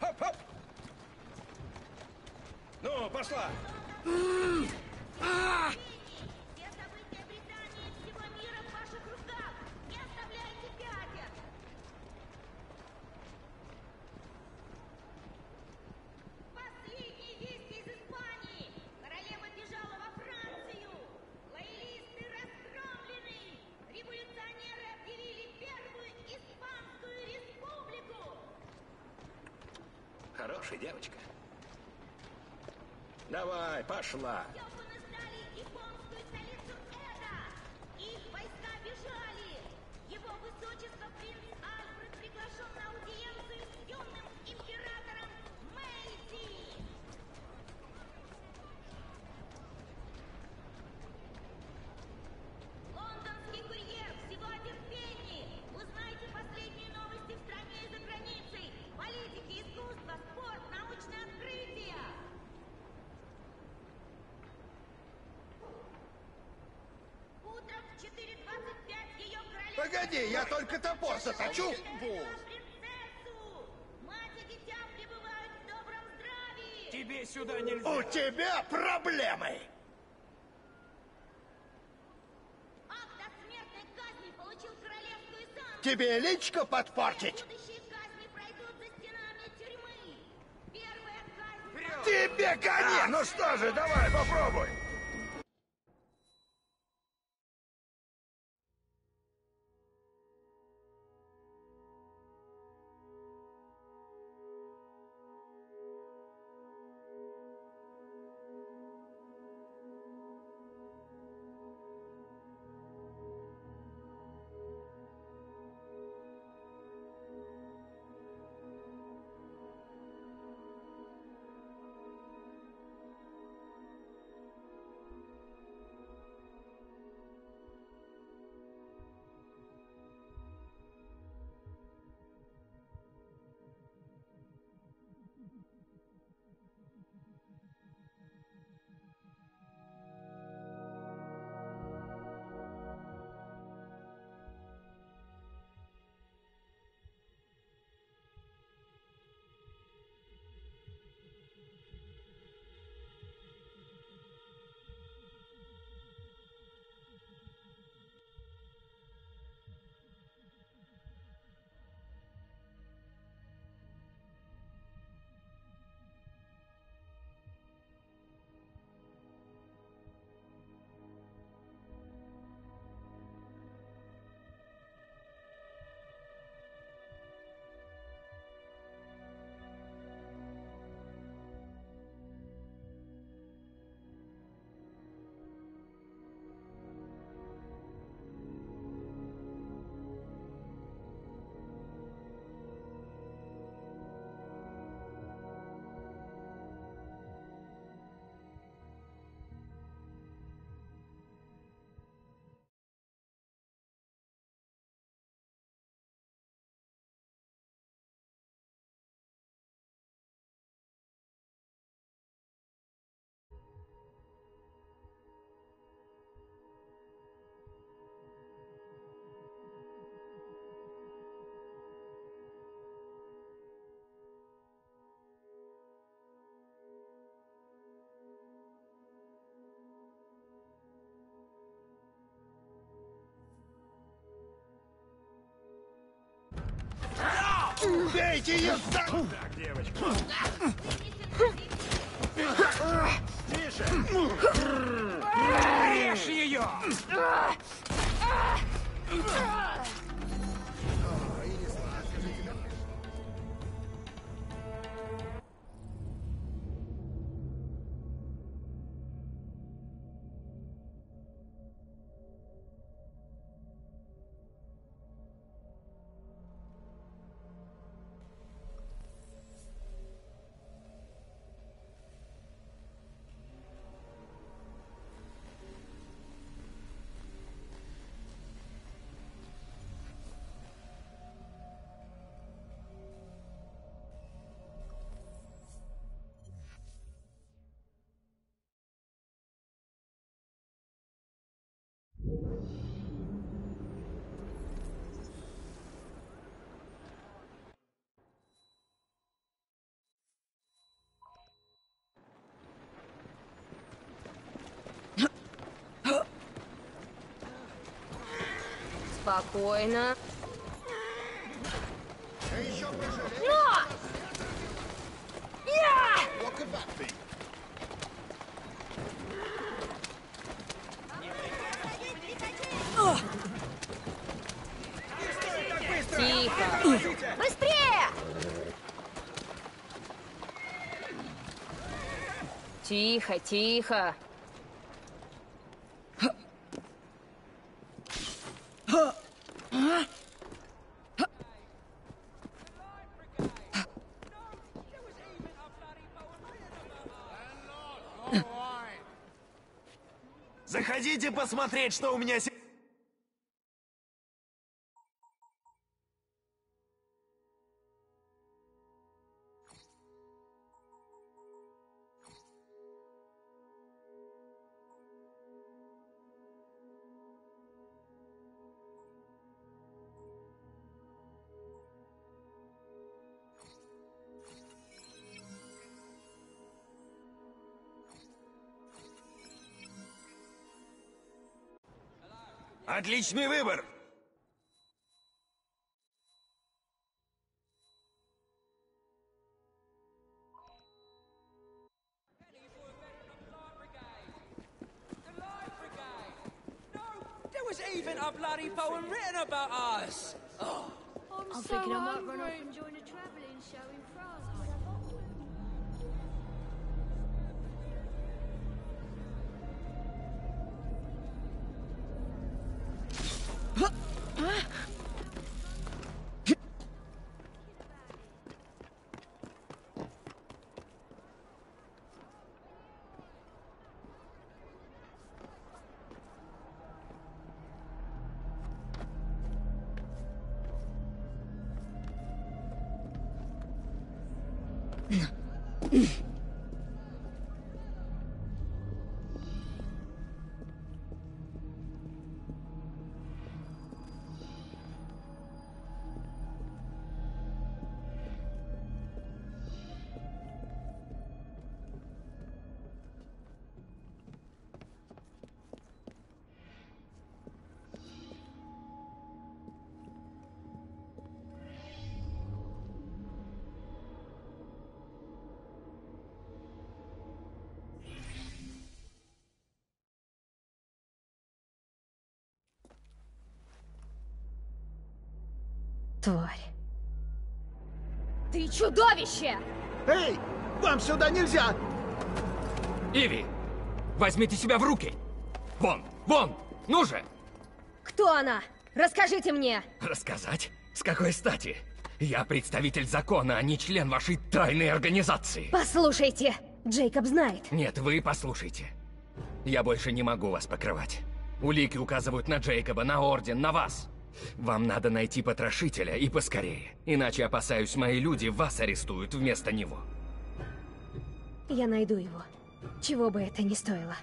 Хоп-хоп! Ну, пошла! Все события Британии и всего мира в ваших руках! Не оставляйте пятен! Последние вести из Испании! Королева бежала во Францию! Лоялисты разгромлены! Революционеры объявили Первую Испанскую Республику! Хорошая девочка. Давай, пошла! Японы сдали японскую столицу Эда! Их войска бежали! Его высочество принц Альфред приглашен на аудиенцию с юным императором Мэйси! Лондонский курьер, всего о терпении! Узнайте последние новости в стране и за границей! Политики, искусство, спорт, научные открытия! Утром в 4:25 ее королевство... Погоди, я только топор заточу. Принцессу! Мать и дитя пребывают в добром здравии! Тебе сюда нельзя. У тебя проблемы. Акт о смертной казни получил королевскую санкцию! Тебе личко подпортить. Будущие казни пройдут за стенами тюрьмы! Первая казнь... Тебе конец. Ну что же, давай, попробуй. Бейте ее! Так, девочка. Тише! Режь ее! Спокойно. Тихо! Быстрее! Тихо, тихо! Заходите посмотреть, что у меня... Отличный выбор! There was even a bloody poem written about us! Oh. I'm thinking I might run off and join a travelling show in France. Тварь. Ты чудовище! Эй, вам сюда нельзя! Иви, возьмите себя в руки! Вон, вон, ну же! Кто она? Расскажите мне! Рассказать? С какой стати? Я представитель закона, а не член вашей тайной организации. Послушайте, Джейкоб знает. Нет, вы послушайте. Я больше не могу вас покрывать. Улики указывают на Джейкоба, на Орден, на вас. Вам надо найти потрошителя и поскорее. Иначе, опасаюсь, мои люди вас арестуют вместо него. Я найду его. Чего бы это ни стоило.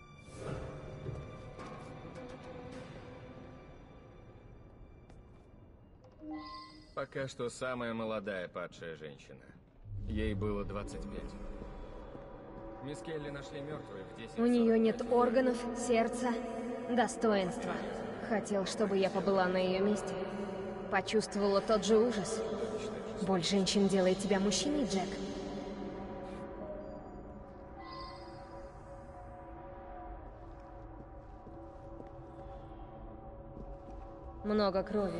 Пока что самая молодая падшая женщина. Ей было 25. Мисс Келли нашли мертвой в 10. У нее нет органов, сердца, достоинства. Хотел, чтобы я побыла на ее месте. Почувствовала тот же ужас. Боль женщин делает тебя мужчиной, Джек. Много крови.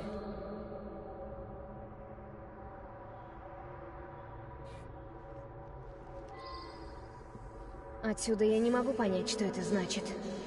Отсюда я не могу понять, что это значит.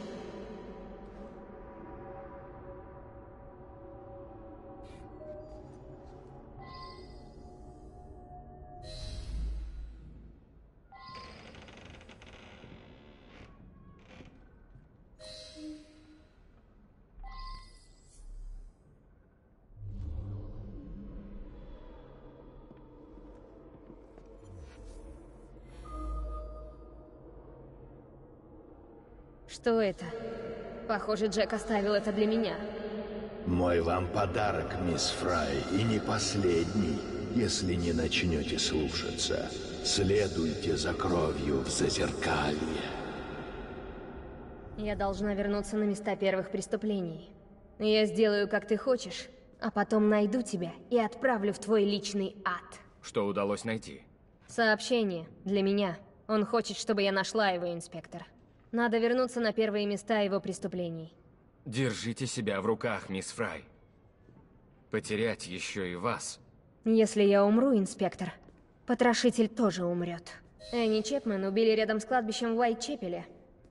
Что это? Похоже, Джек оставил это для меня. Мой вам подарок, мисс Фрай, и не последний, если не начнете слушаться. Следуйте за кровью в Зазеркалье. Я должна вернуться на места первых преступлений. Я сделаю, как ты хочешь, а потом найду тебя и отправлю в твой личный ад. Что удалось найти? Сообщение для меня. Он хочет, чтобы я нашла его, инспектор. Надо вернуться на первые места его преступлений. Держите себя в руках, мисс Фрай. Потерять еще и вас. Если я умру, инспектор, потрошитель тоже умрет. Энни Чепмен убили рядом с кладбищем в Уайтчепеле.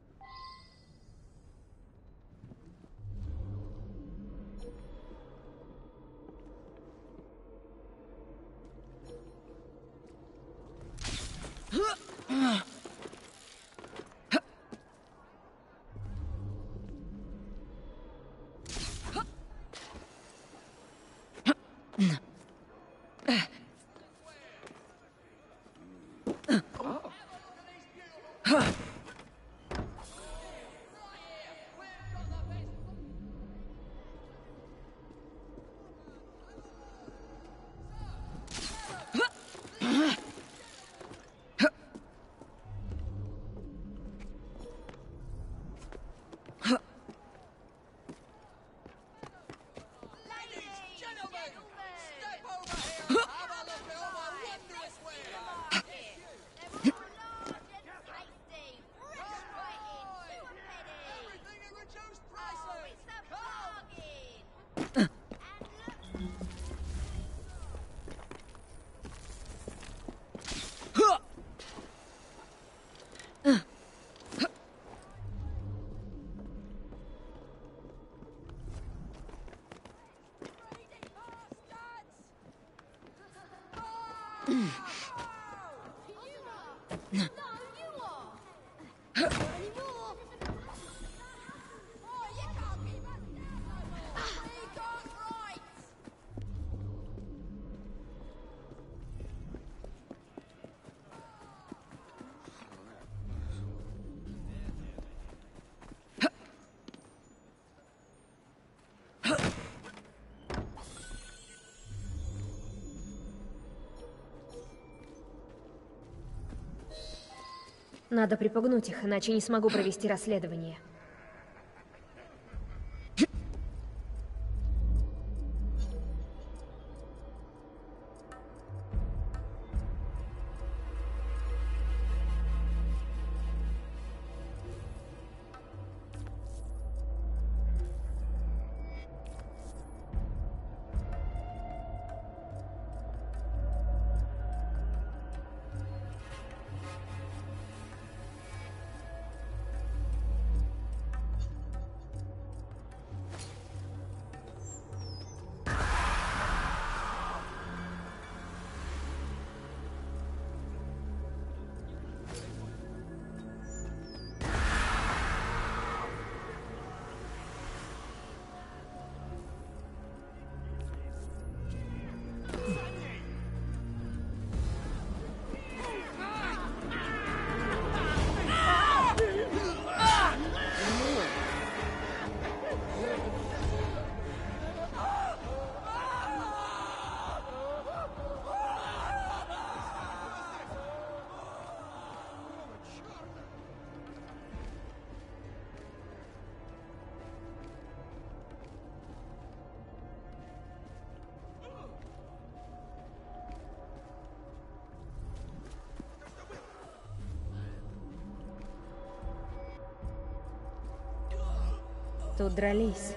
Надо припугнуть их, иначе не смогу провести расследование. Тут дрались.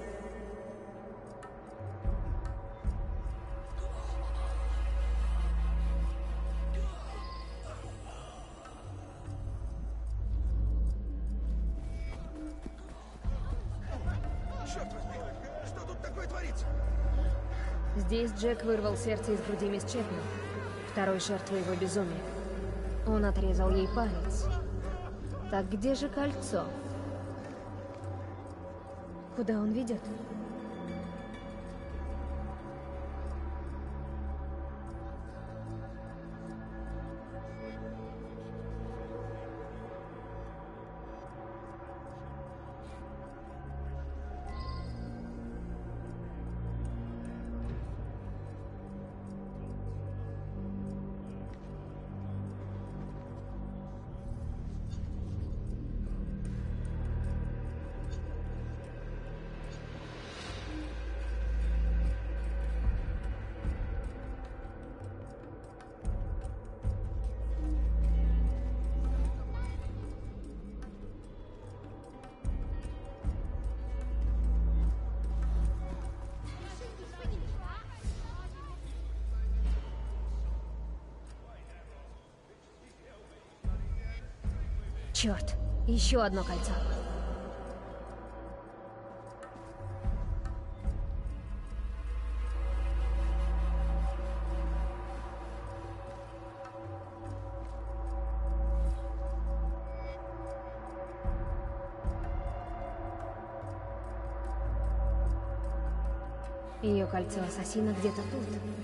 Черт возьми, что тут такое творится? Здесь Джек вырвал сердце из груди мисс Чепмен, второй жертвой его безумия. Он отрезал ей палец. Так где же кольцо? Куда он ведет? Черт, еще одно кольцо. Ее кольцо ассасина где-то тут.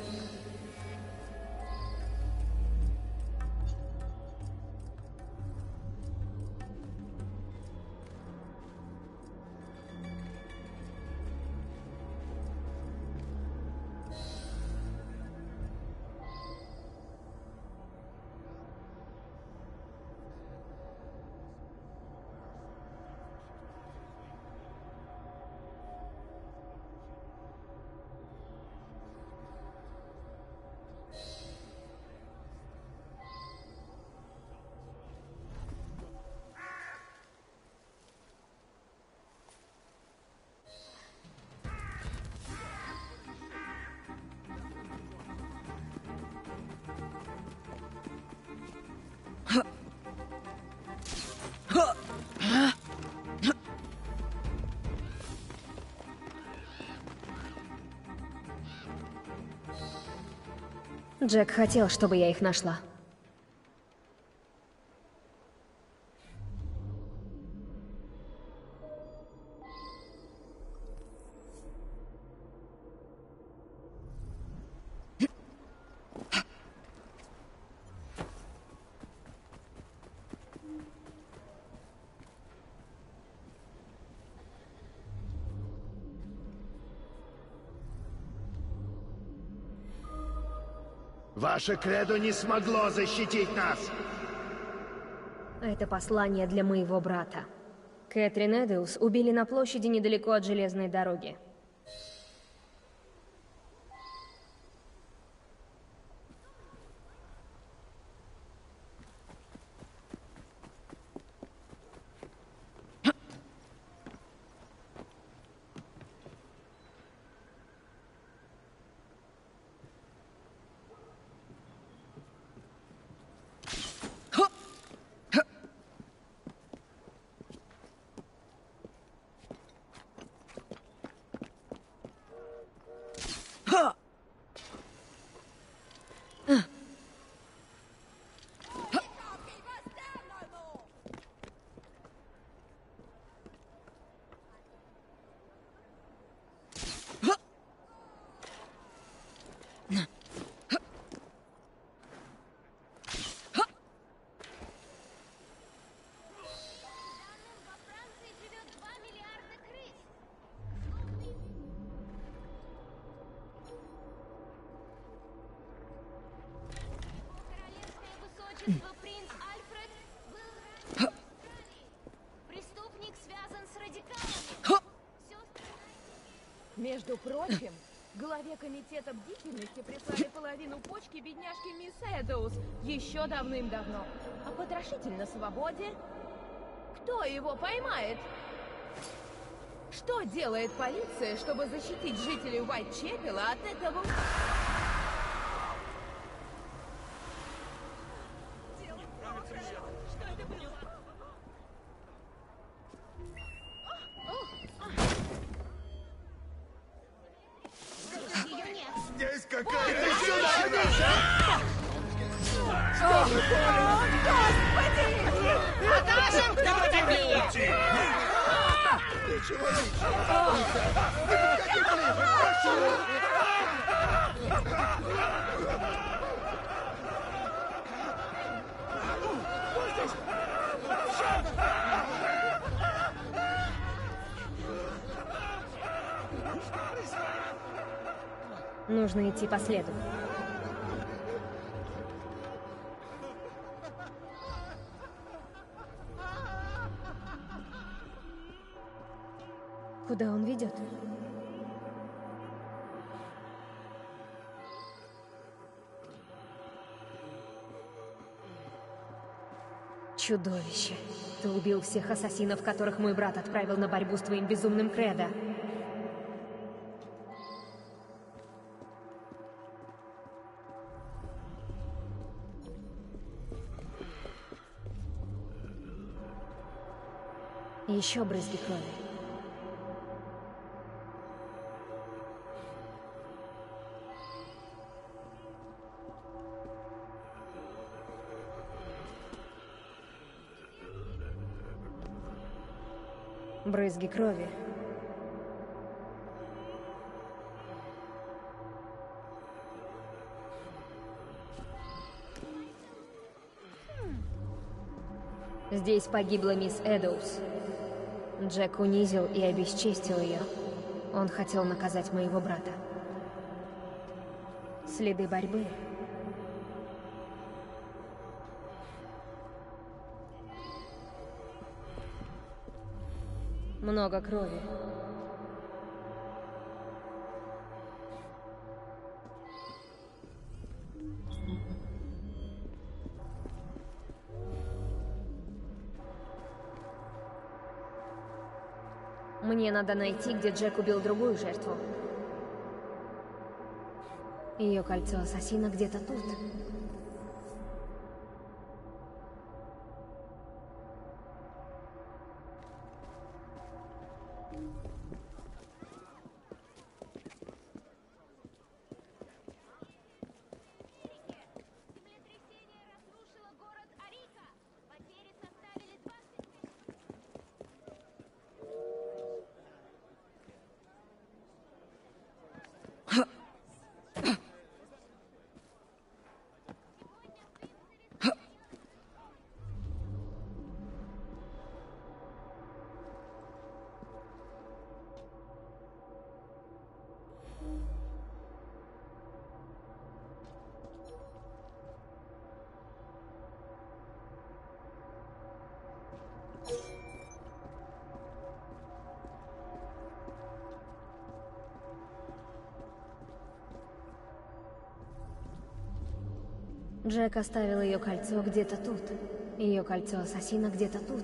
Джек хотел, чтобы я их нашла. Ваше кредо не смогло защитить нас! Это послание для моего брата. Кэтрин Эдеус убили на площади недалеко от железной дороги. Принц Альфред был преступник связан с радикалами. Между прочим, главе комитета бдительности прислали половину почки бедняжки мисс Эдоус еще давным-давно. А потрошитель на свободе? Кто его поймает? Что делает полиция, чтобы защитить жителей Уайтчепела от этого? Здесь какая-то женщина! Покажем, кто такие! Ничего личного! Не подходи ближе! Нужно идти по следу. Куда он ведет? Чудовище. Ты убил всех ассасинов, которых мой брат отправил на борьбу с твоим безумным кредо. Еще брызги крови. Брызги крови. Здесь погибла мисс Эдоус. Джек унизил и обесчестил ее. Он хотел наказать моего брата. Следы борьбы. Много крови. Мне надо найти, где Джек убил другую жертву. Ее кольцо ассасина где-то тут. Джек оставил ее кольцо где-то тут. Ее кольцо ассасина где-то тут.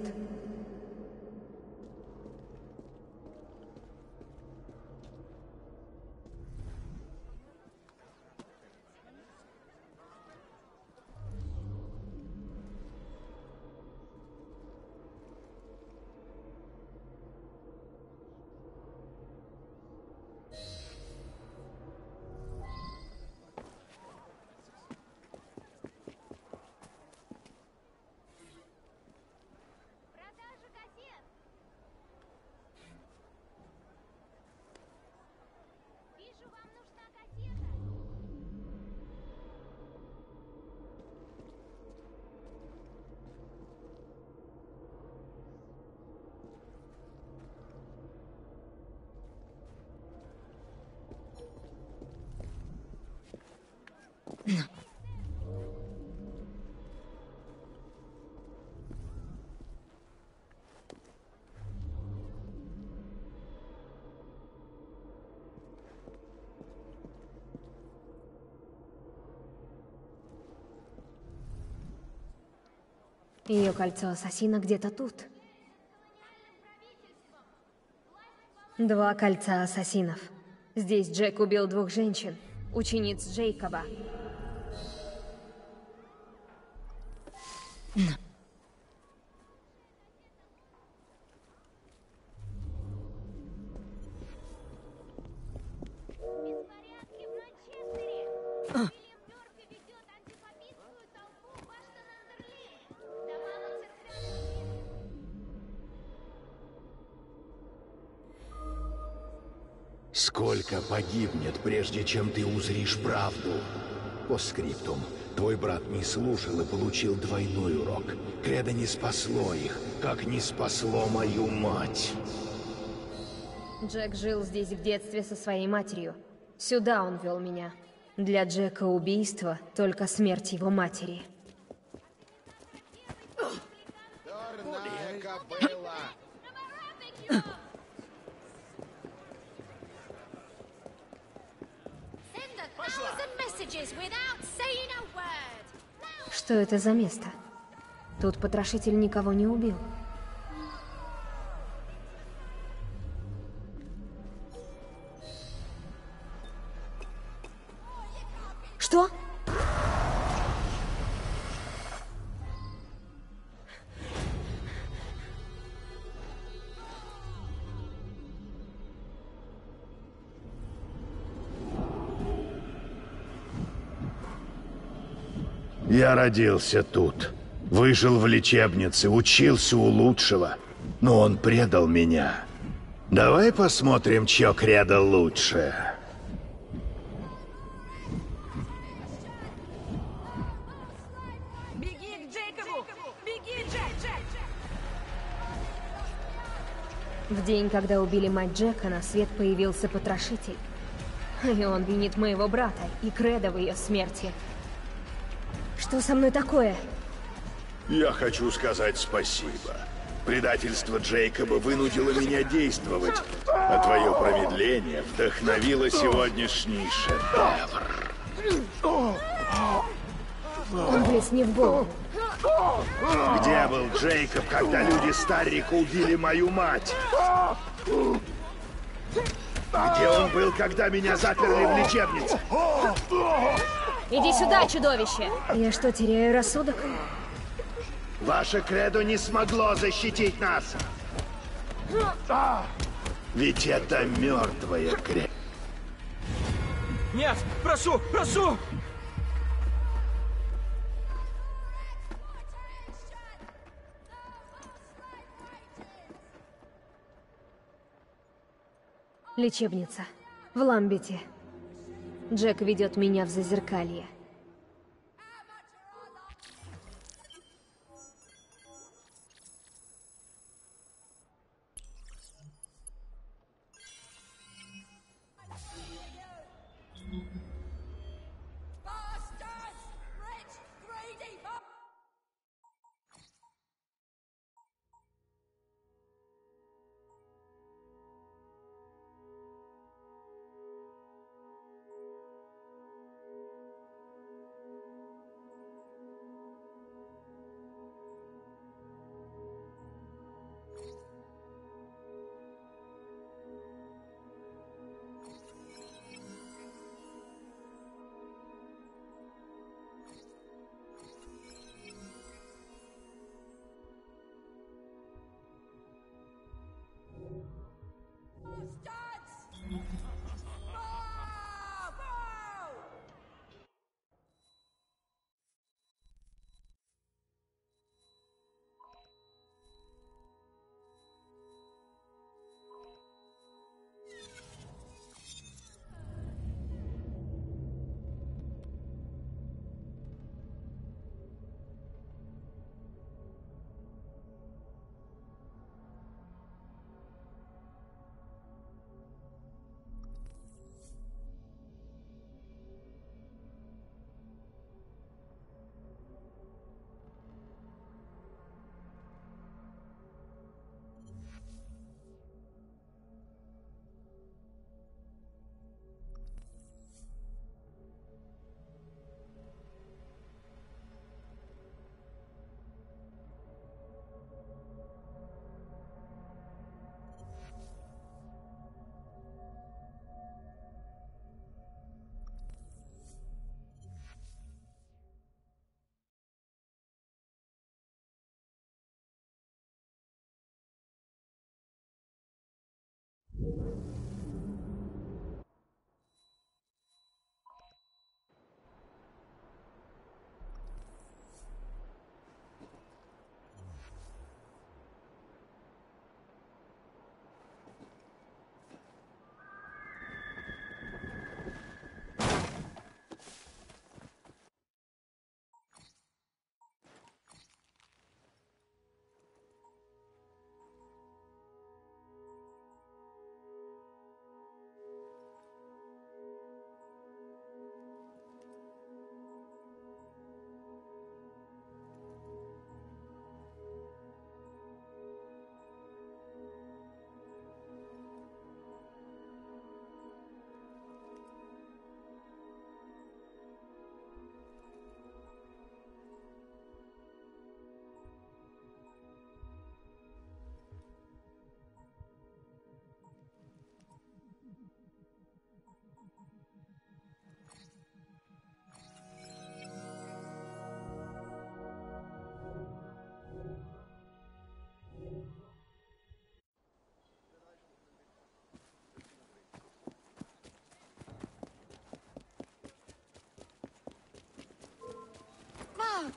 Ее кольцо ассасина где-то тут. 2 кольца ассасинов. Здесь Джек убил 2 женщин, учениц Джейкоба. Сколько погибнет, прежде чем ты узришь правду? Постскриптум. Твой брат не слушал и получил двойной урок. Кредо не спасло их, как не спасло мою мать. Джек жил здесь в детстве со своей матерью. Сюда он вел меня. Для Джека убийство — только смерть его матери. Дурная кобыла! Что это за место? Тут потрошитель никого не убил. Что? Я родился тут, выжил в лечебнице, учился у лучшего, но он предал меня. Давай посмотрим, чье кредо лучше. Беги к Джейкобу! Беги, Джек! В день, когда убили мать Джека, на свет появился потрошитель. И он винит моего брата и Кредо в ее смерти. Что со мной такое? Я хочу сказать спасибо. Предательство Джейкоба вынудило меня действовать, а твое промедление вдохновило сегодняшний шедевр. Он влез мне в голову. Где был Джейкоб, когда люди Старрика убили мою мать? Где он был, когда меня заперли в лечебнице? Иди сюда, чудовище! Я что, теряю рассудок? Ваше кредо не смогло защитить нас. Ведь это мертвое кредо. Нет, прошу, прошу! Лечебница. В Ламбете. Джек ведет меня в Зазеркалье.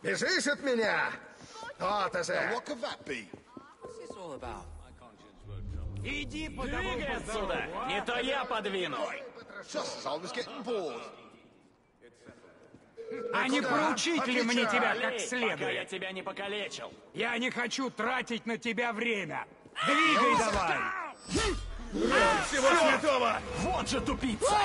Бежишь от меня? То-то же. What could that be? What's this all about? Иди двигай отсюда, не то я подвину. Just as I was getting bored. А не проучить ли мне тебя как Пока я следует? тебя не покалечил. Я не хочу тратить на тебя время. Двигай давай! Всего святого! Вот же тупица!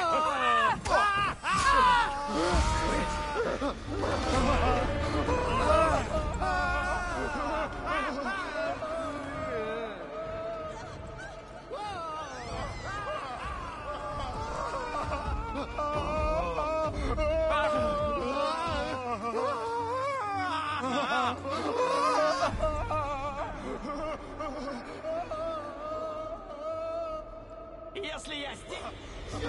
Если я здесь...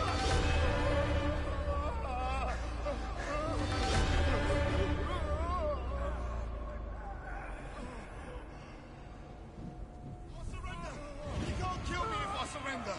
You can't kill me if I surrender.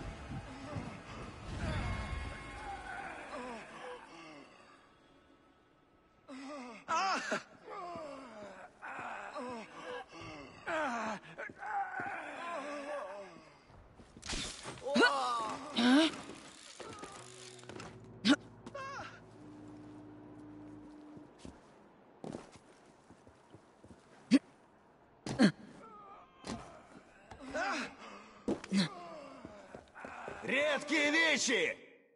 Редкие вещи!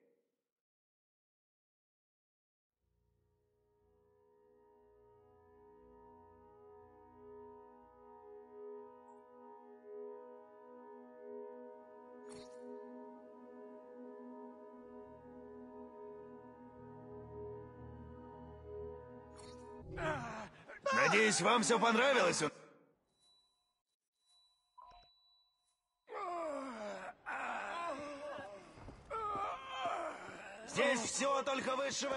Надеюсь, вам все понравилось. Здесь все только высшего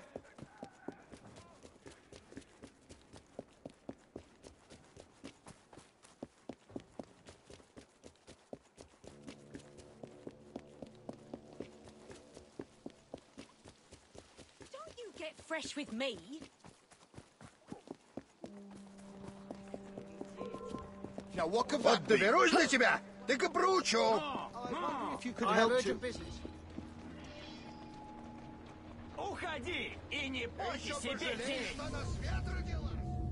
Don't you get fresh with me? Now what could Вот that be? доберусь до тебя, так и проучу. If you could help to... Уходи и не порти Еще себе пожалеешь, день. что на свет родилась.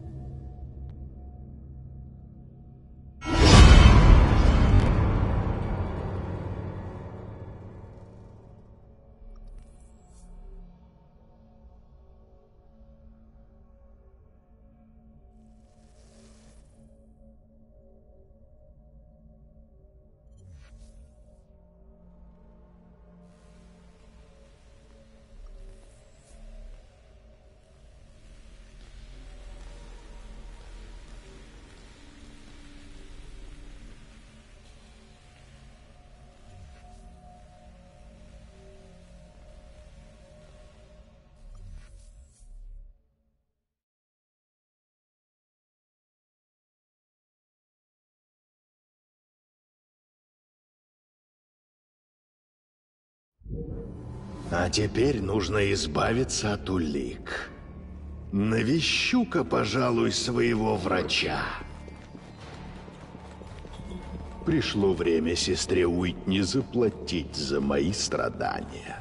А теперь нужно избавиться от улик. Навещу-ка, пожалуй, своего врача. Пришло время сестре Уитни заплатить за мои страдания.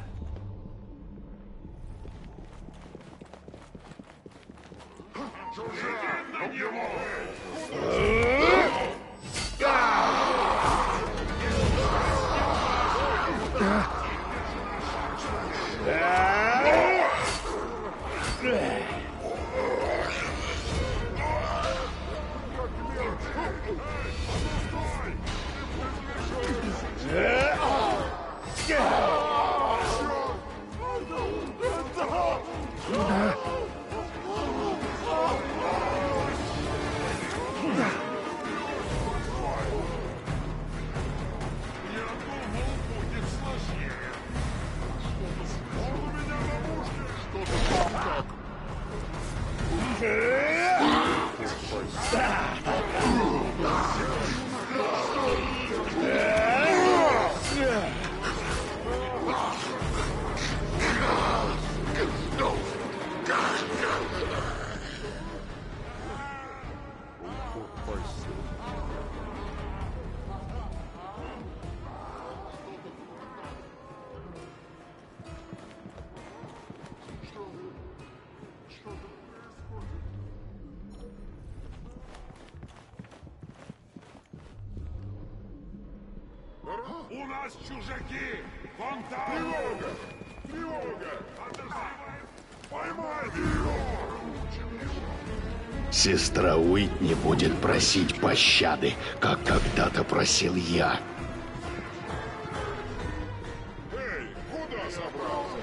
У нас чужаки! Вон там! Тревога! Тревога! Подозреваем! Поймать его! Сестра Уитни будет просить пощады, как когда-то просил я. Эй, куда собрался?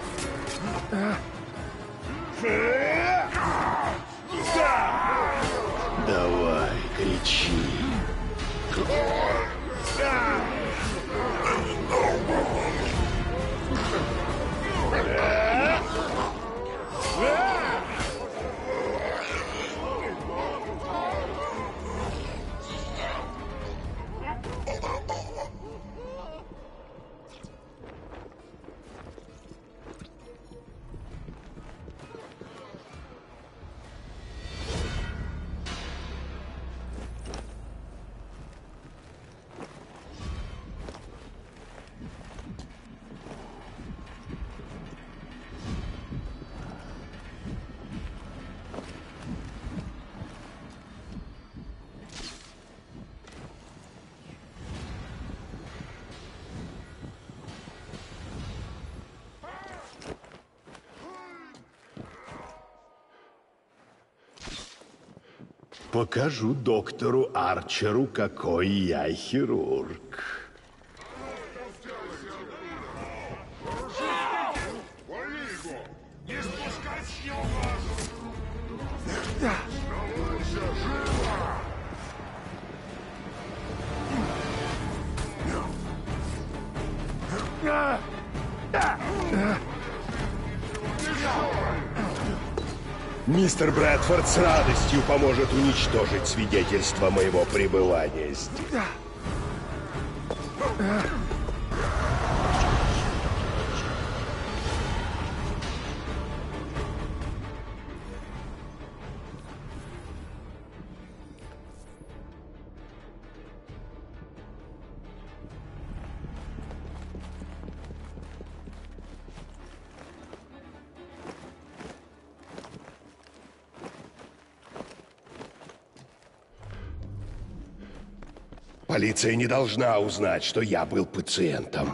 Давай, кричи. Покажу доктору Арчеру, какой я хирург. Лови его! Не спускать с него глаз! Оставайся живо! Мистер Брэдфорд с радостью поможет уничтожить свидетельство моего пребывания здесь. Полиция не должна узнать, что я был пациентом.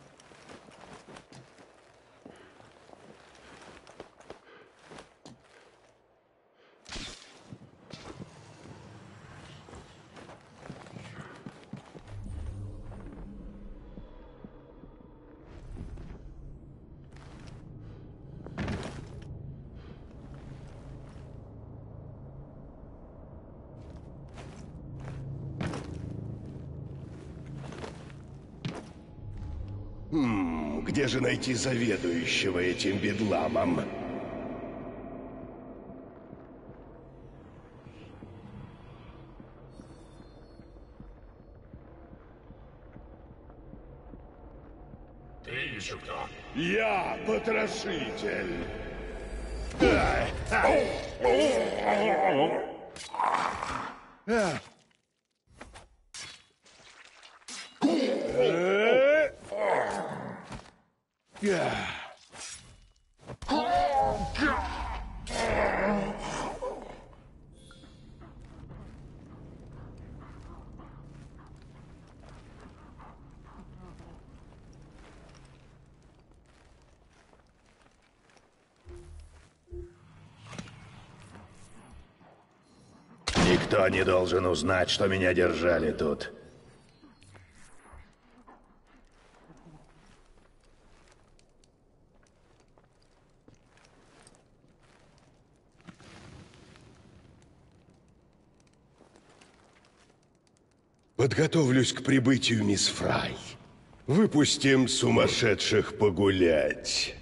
Где же найти заведующего этим бедламом? Ты еще кто? Я потрошитель. Никто не должен узнать, что меня держали тут. Подготовлюсь к прибытию мисс Фрай. Выпустим сумасшедших погулять.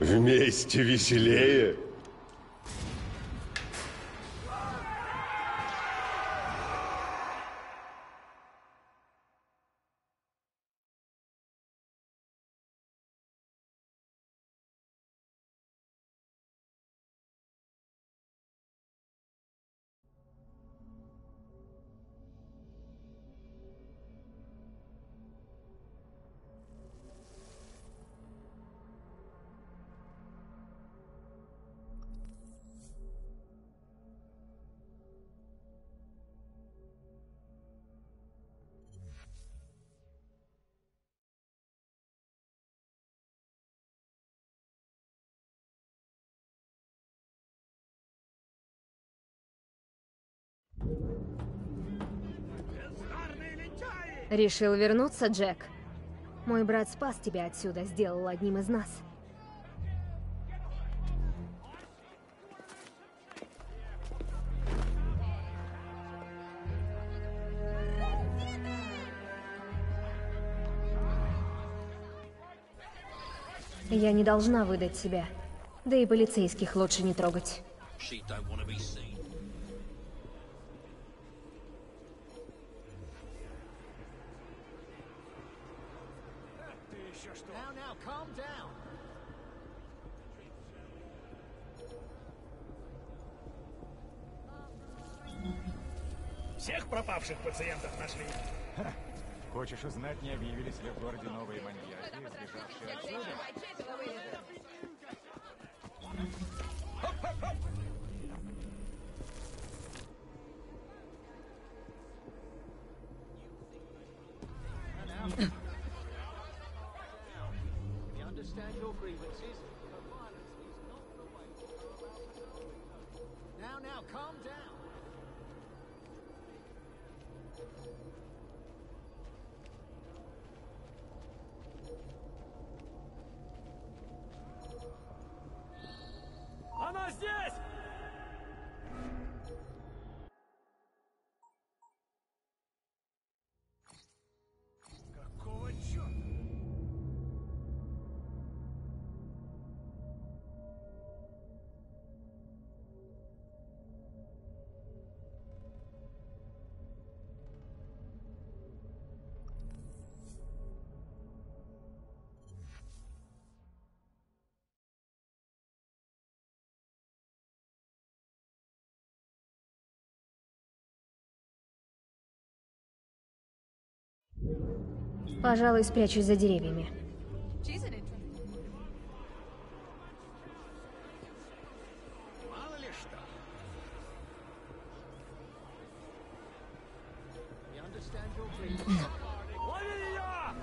Вместе веселее. Решил вернуться, Джек? Мой брат спас тебя отсюда, сделал одним из нас. Я не должна выдать себя. Да и полицейских лучше не трогать. Всех пропавших пациентов нашли. Ха. Хочешь узнать, не объявились ли в городе новые маньяки, сбежавшие отсюда? Now, calm down. Она здесь! Какого черта? Пожалуй, спрячусь за деревьями. Мало ли что. Лови ее!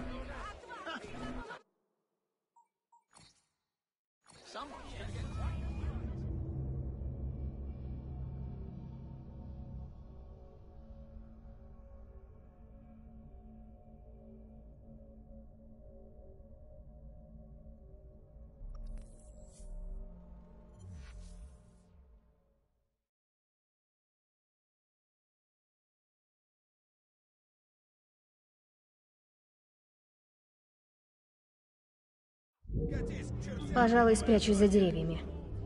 Пожалуй, спрячусь за деревьями.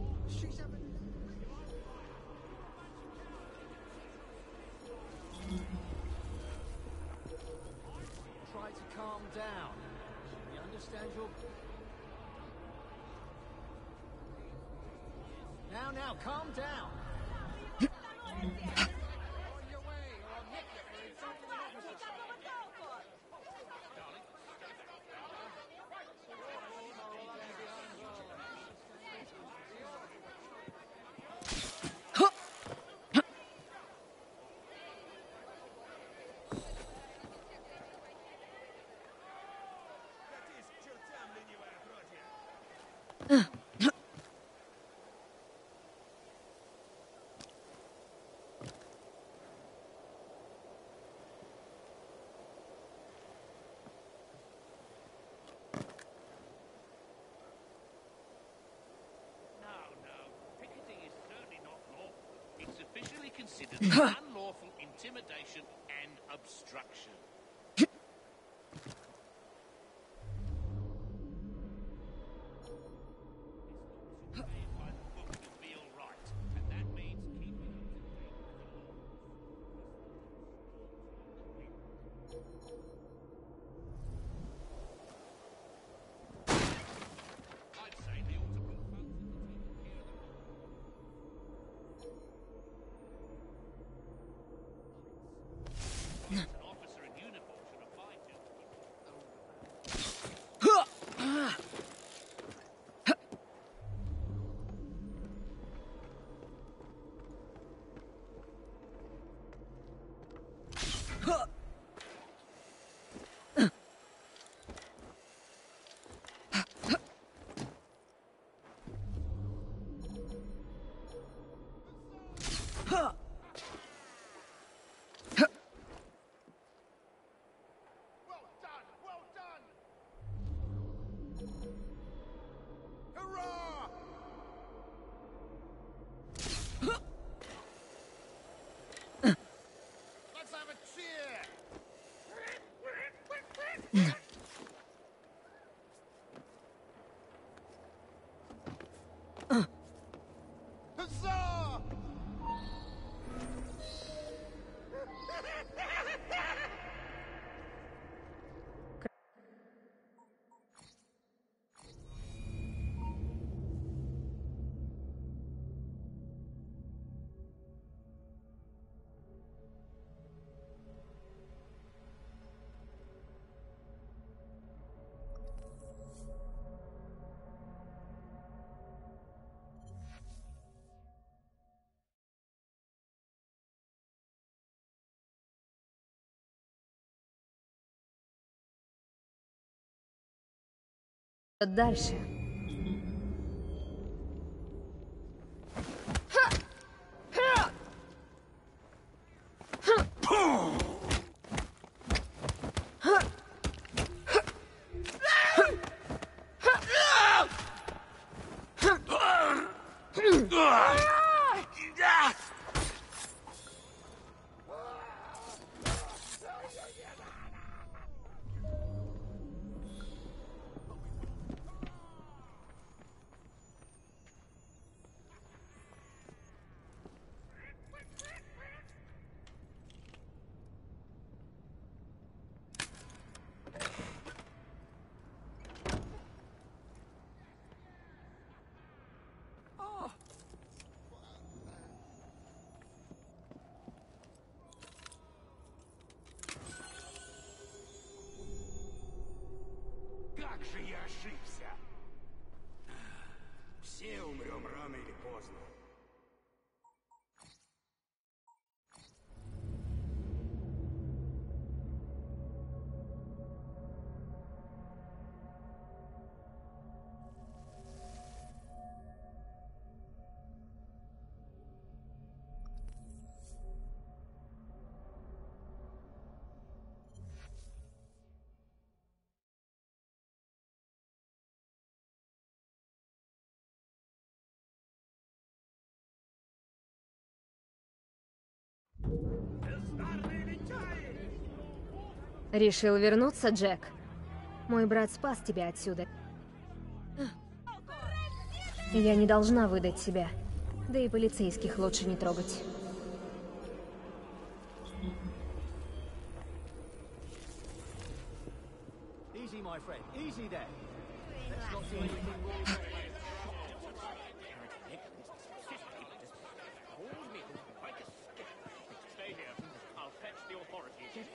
Try to calm down. You understand your... Now, calm down. Considered unlawful intimidation and obstruction. Дальше. Как же я ошибся! Все умрем рано или поздно. Решил вернуться, Джек? Мой брат спас тебя отсюда. Я не должна выдать себя. Да и полицейских лучше не трогать. Easy, my friend. Easy there. Let's not do anything wrong. Stay here. I'll fetch the authorities.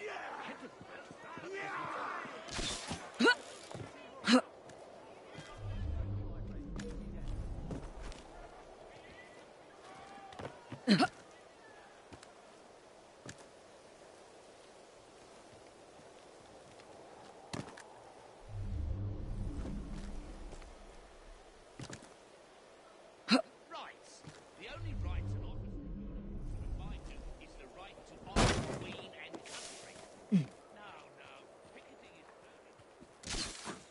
Rights. The only right an officer can find is the right to honor Queen and country. No, no. Picketing is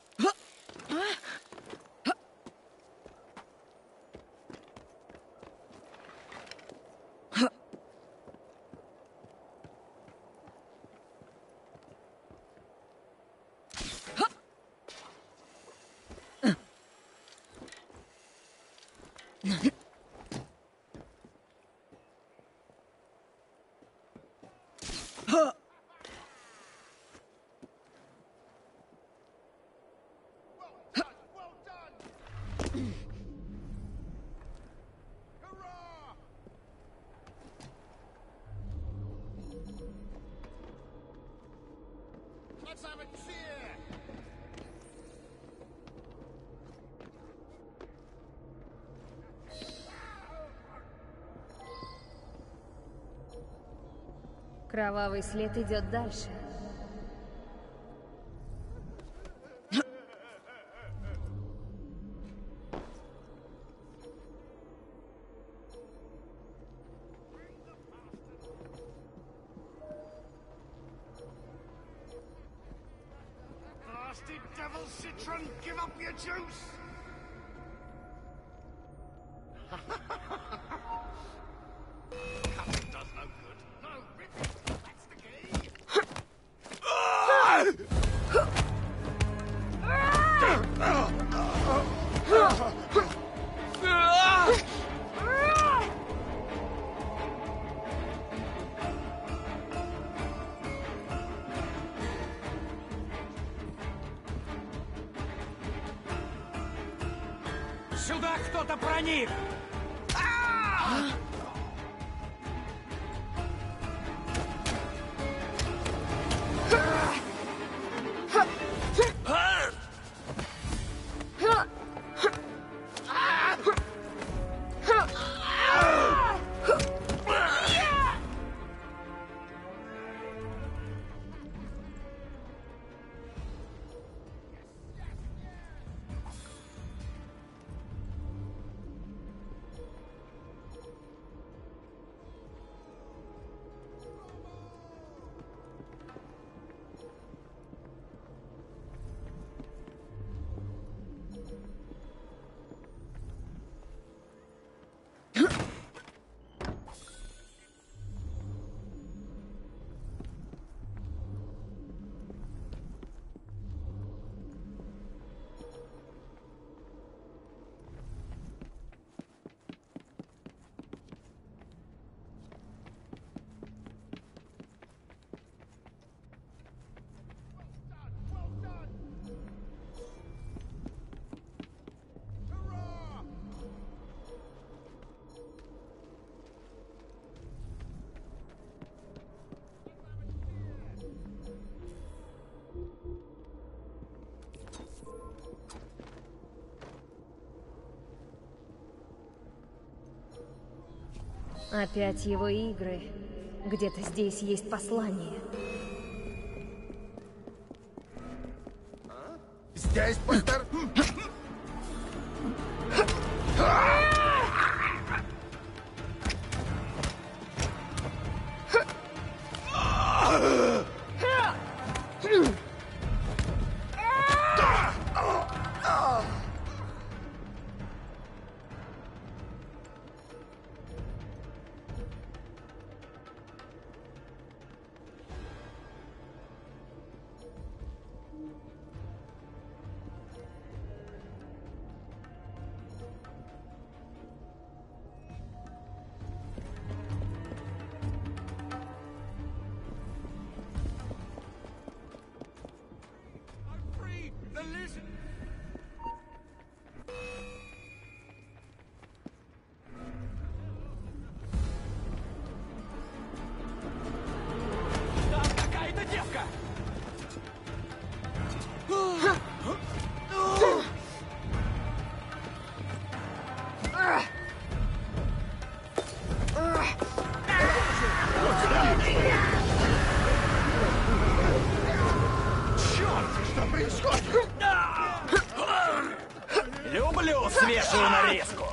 Let's have a cheer! Кровавый след идет дальше. Blasted devil citron, give up your juice! Cutting does no good. No, rip it. That's the key. Сюда кто-то проник! Опять его игры. Где-то здесь есть послание. Здесь, пастор. Там какая-то девка! Черт, что происходит? Люблю свежую нарезку.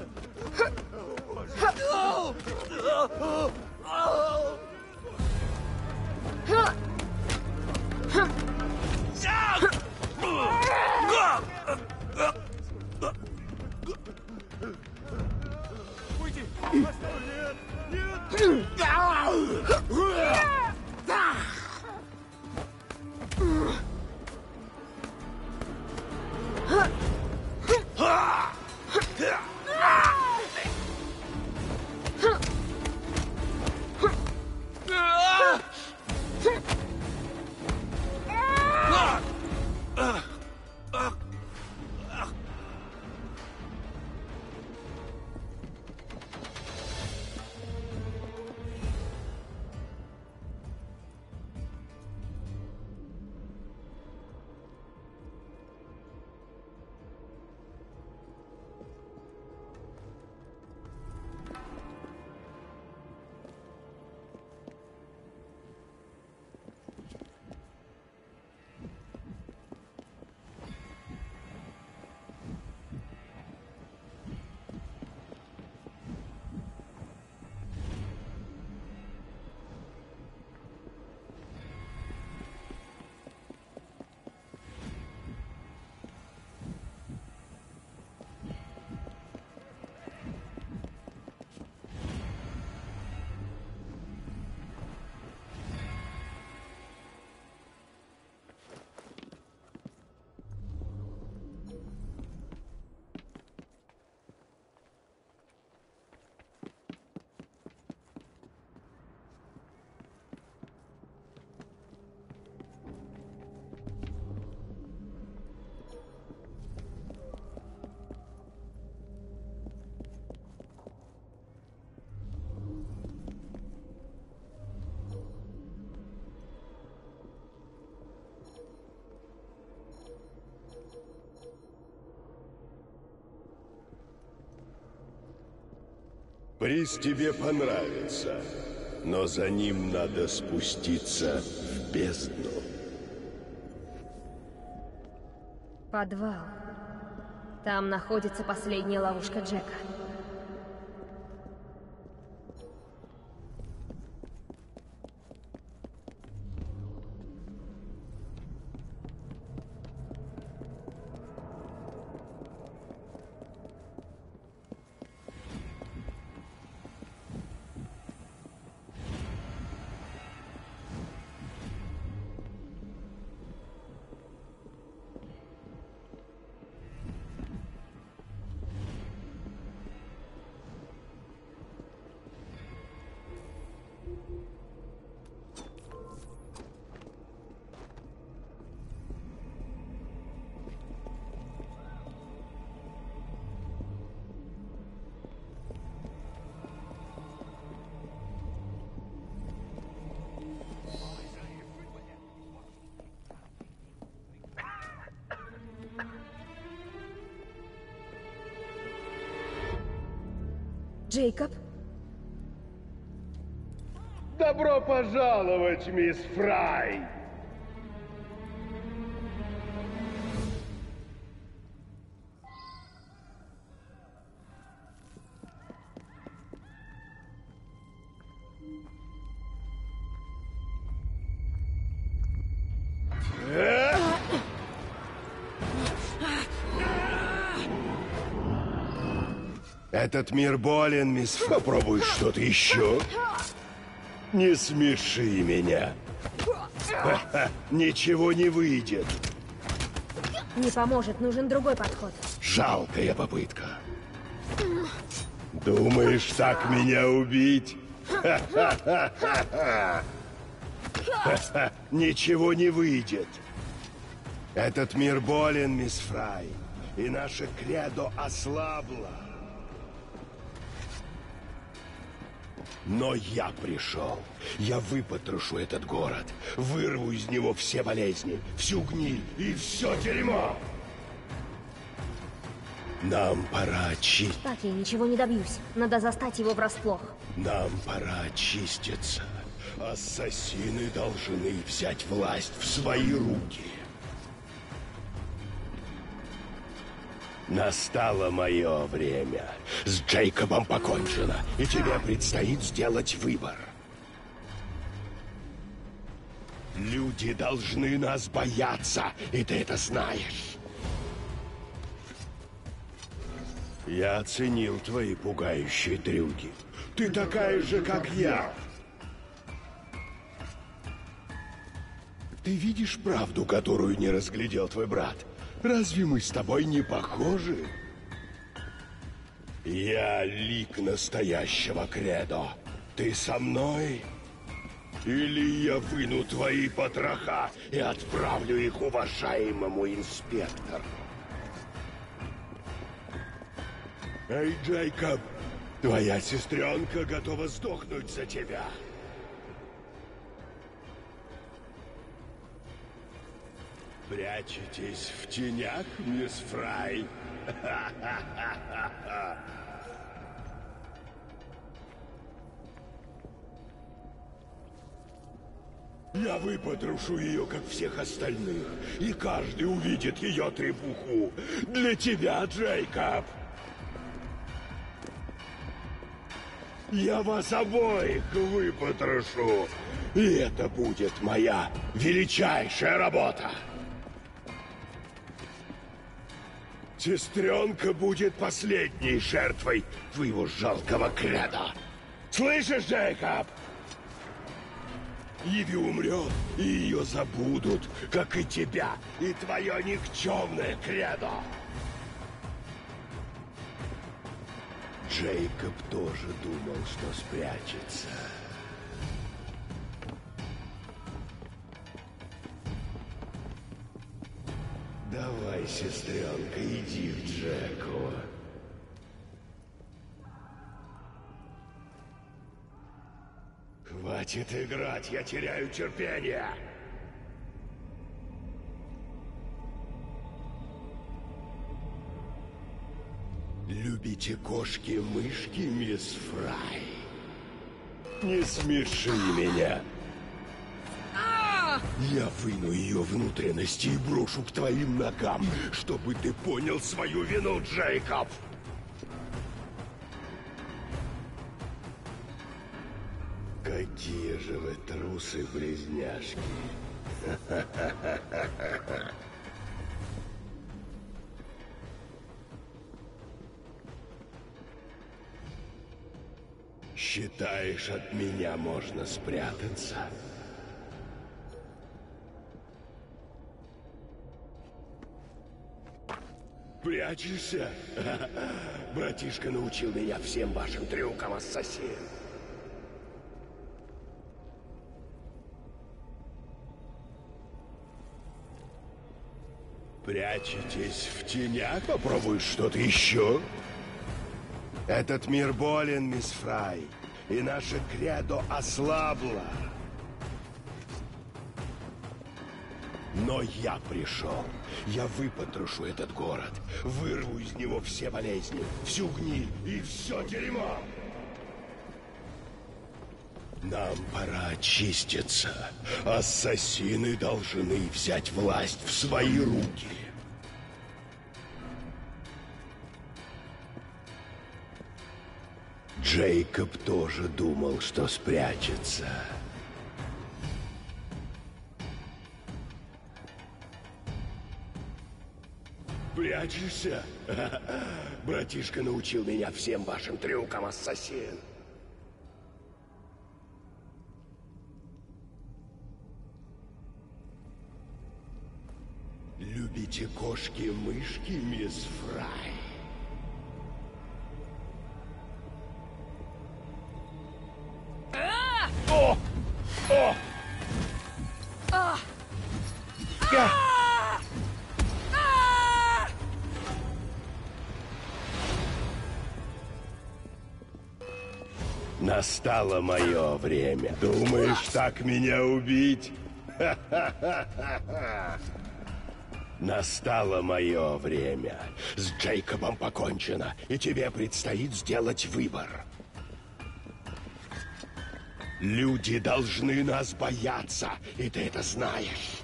Уйди! Нет! Приз тебе понравится, но за ним надо спуститься в бездну. Подвал. Там находится последняя ловушка Джека. Джейкоб? Добро пожаловать, мисс Фрай! Этот мир болен, мисс Фрай. Попробуй что-то еще. Не смеши меня. Ха-ха, ничего не выйдет. Не поможет, нужен другой подход. Жалкая попытка. Думаешь, так меня убить? Ха-ха-ха-ха-ха. Ха-ха, ничего не выйдет. Этот мир болен, мисс Фрай, и наше кредо ослабло. Но я пришел. Я выпотрошу этот город. Вырву из него все болезни, всю гниль и все дерьмо. Нам пора очиститься. Так я ничего не добьюсь. Надо застать его врасплох. Нам пора очиститься. Ассасины должны взять власть в свои руки. Настало мое время. С Джейкобом покончено, и тебе предстоит сделать выбор. Люди должны нас бояться, и ты это знаешь. Я оценил твои пугающие трюки. Ты такая же, как я. Ты видишь правду, которую не разглядел твой брат? Разве мы с тобой не похожи? Я лик настоящего кредо. Ты со мной? Или я выну твои потроха и отправлю их уважаемому инспектору? Эй, Джейкоб, твоя сестренка готова сдохнуть за тебя. Прячетесь в тенях, мисс Фрай? Я выпотрошу ее, как всех остальных, и каждый увидит ее требуху. Для тебя, Джейкоб! Я вас обоих выпотрошу, и это будет моя величайшая работа. Сестренка будет последней жертвой твоего жалкого кредо. Слышишь, Джейкоб? Иви умрет, и ее забудут, как и тебя, и твое никчемное кредо. Джейкоб тоже думал, что спрячется. Давай, сестренка, иди к Джеку. Хватит играть, я теряю терпение. Любите кошки-мышки, мисс Фрай? Не смеши меня. Я выну ее внутренности и брошу к твоим ногам, чтобы ты понял свою вину, Джейкоб. Какие же вы трусы-близняшки. Считаешь, от меня можно спрятаться? Прячешься? Братишка научил меня всем вашим трюкам, ассасин. Прячетесь в тенях? Попробуй что-то еще? Этот мир болен, мисс Фрай, и наше кредо ослабло. Но я пришел. Я выпотрошу этот город, вырву из него все болезни, всю гниль и все дерьмо. Нам пора очиститься. Ассасины должны взять власть в свои руки. Джейкоб тоже думал, что спрячется. Прячешься? Братишка научил меня всем вашим трюкам, ассасин. Любите кошки-мышки, мисс Фрай? О! О! Настало мое время. Думаешь, так меня убить? Настало мое время. С Джейкобом покончено, и тебе предстоит сделать выбор. Люди должны нас бояться, и ты это знаешь.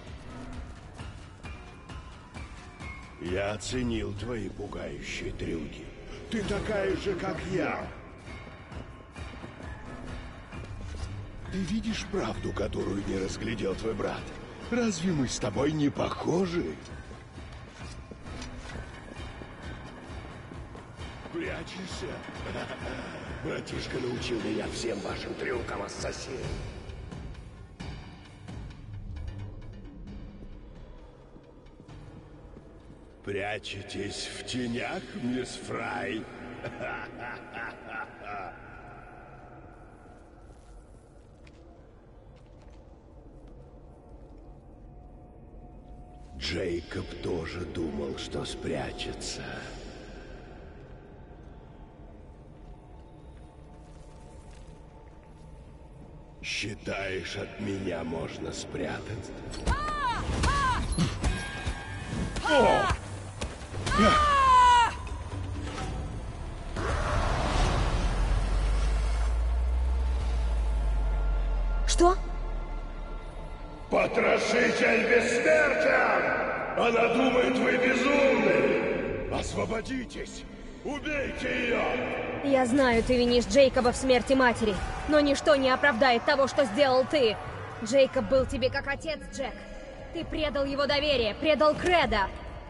Я оценил твои пугающие трюки. Ты такая же, как я. Ты видишь правду, которую не разглядел твой брат? Разве мы с тобой не похожи? Прячешься? Братишка научил меня всем вашим трюкам, ассасин. Прячетесь в тенях, мисс Фрай? Джейкоб тоже думал, что спрячется. Считаешь, от меня можно спрятаться? О! Что? Потрошитель бессмертен! Она думает, вы безумны! Освободитесь! Убейте ее! Я знаю, ты винишь Джейкоба в смерти матери, но ничто не оправдает того, что сделал ты. Джейкоб был тебе как отец, Джек. Ты предал его доверие, предал кредо.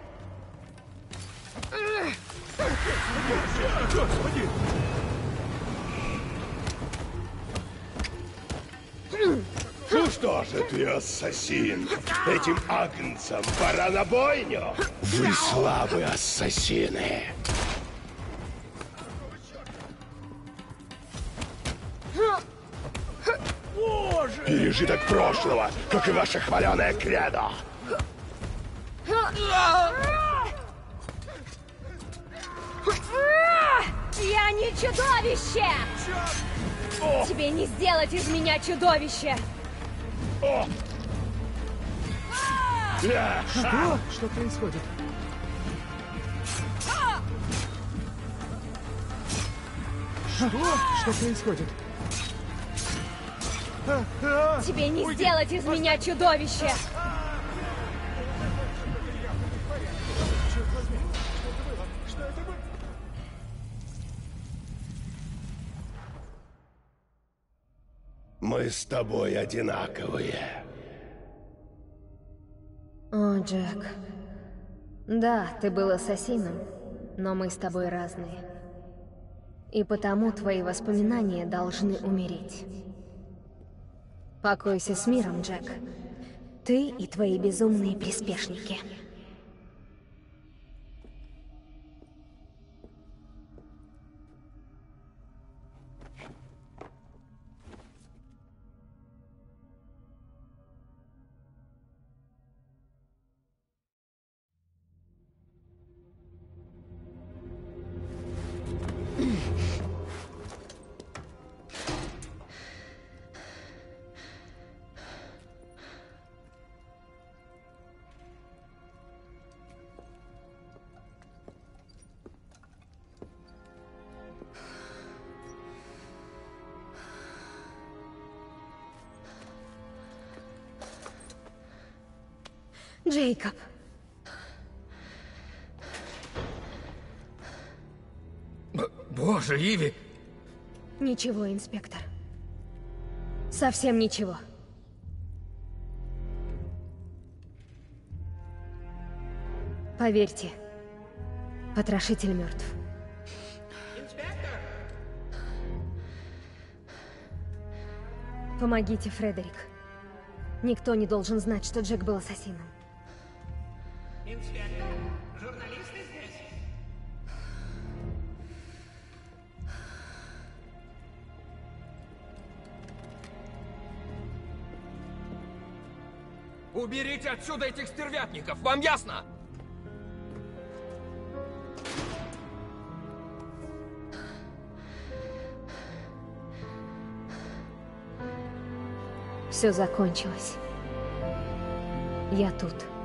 Господи! Ну что же ты, ассасин? Этим агнцам пора на бойню! Вы слабы, ассасины! Пережиток прошлого, как и ваше хваленое кредо! Я не чудовище! Тебе не сделать из меня чудовище! Что? Что происходит? Что? Что происходит? Тебе не сделать из меня чудовище! Мы с тобой одинаковые. О, Джек. Да, ты был ассасином, но мы с тобой разные. И потому твои воспоминания должны умереть. Покойся с миром, Джек. Ты и твои безумные приспешники. Джейкоб. Боже, Иви! Ничего, инспектор. Совсем ничего. Поверьте, потрошитель мертв. Инспектор! Помогите, Фредерик. Никто не должен знать, что Джек был ассасином. Инспектор, журналисты здесь. Уберите отсюда этих стервятников, вам ясно? Все закончилось. Я тут.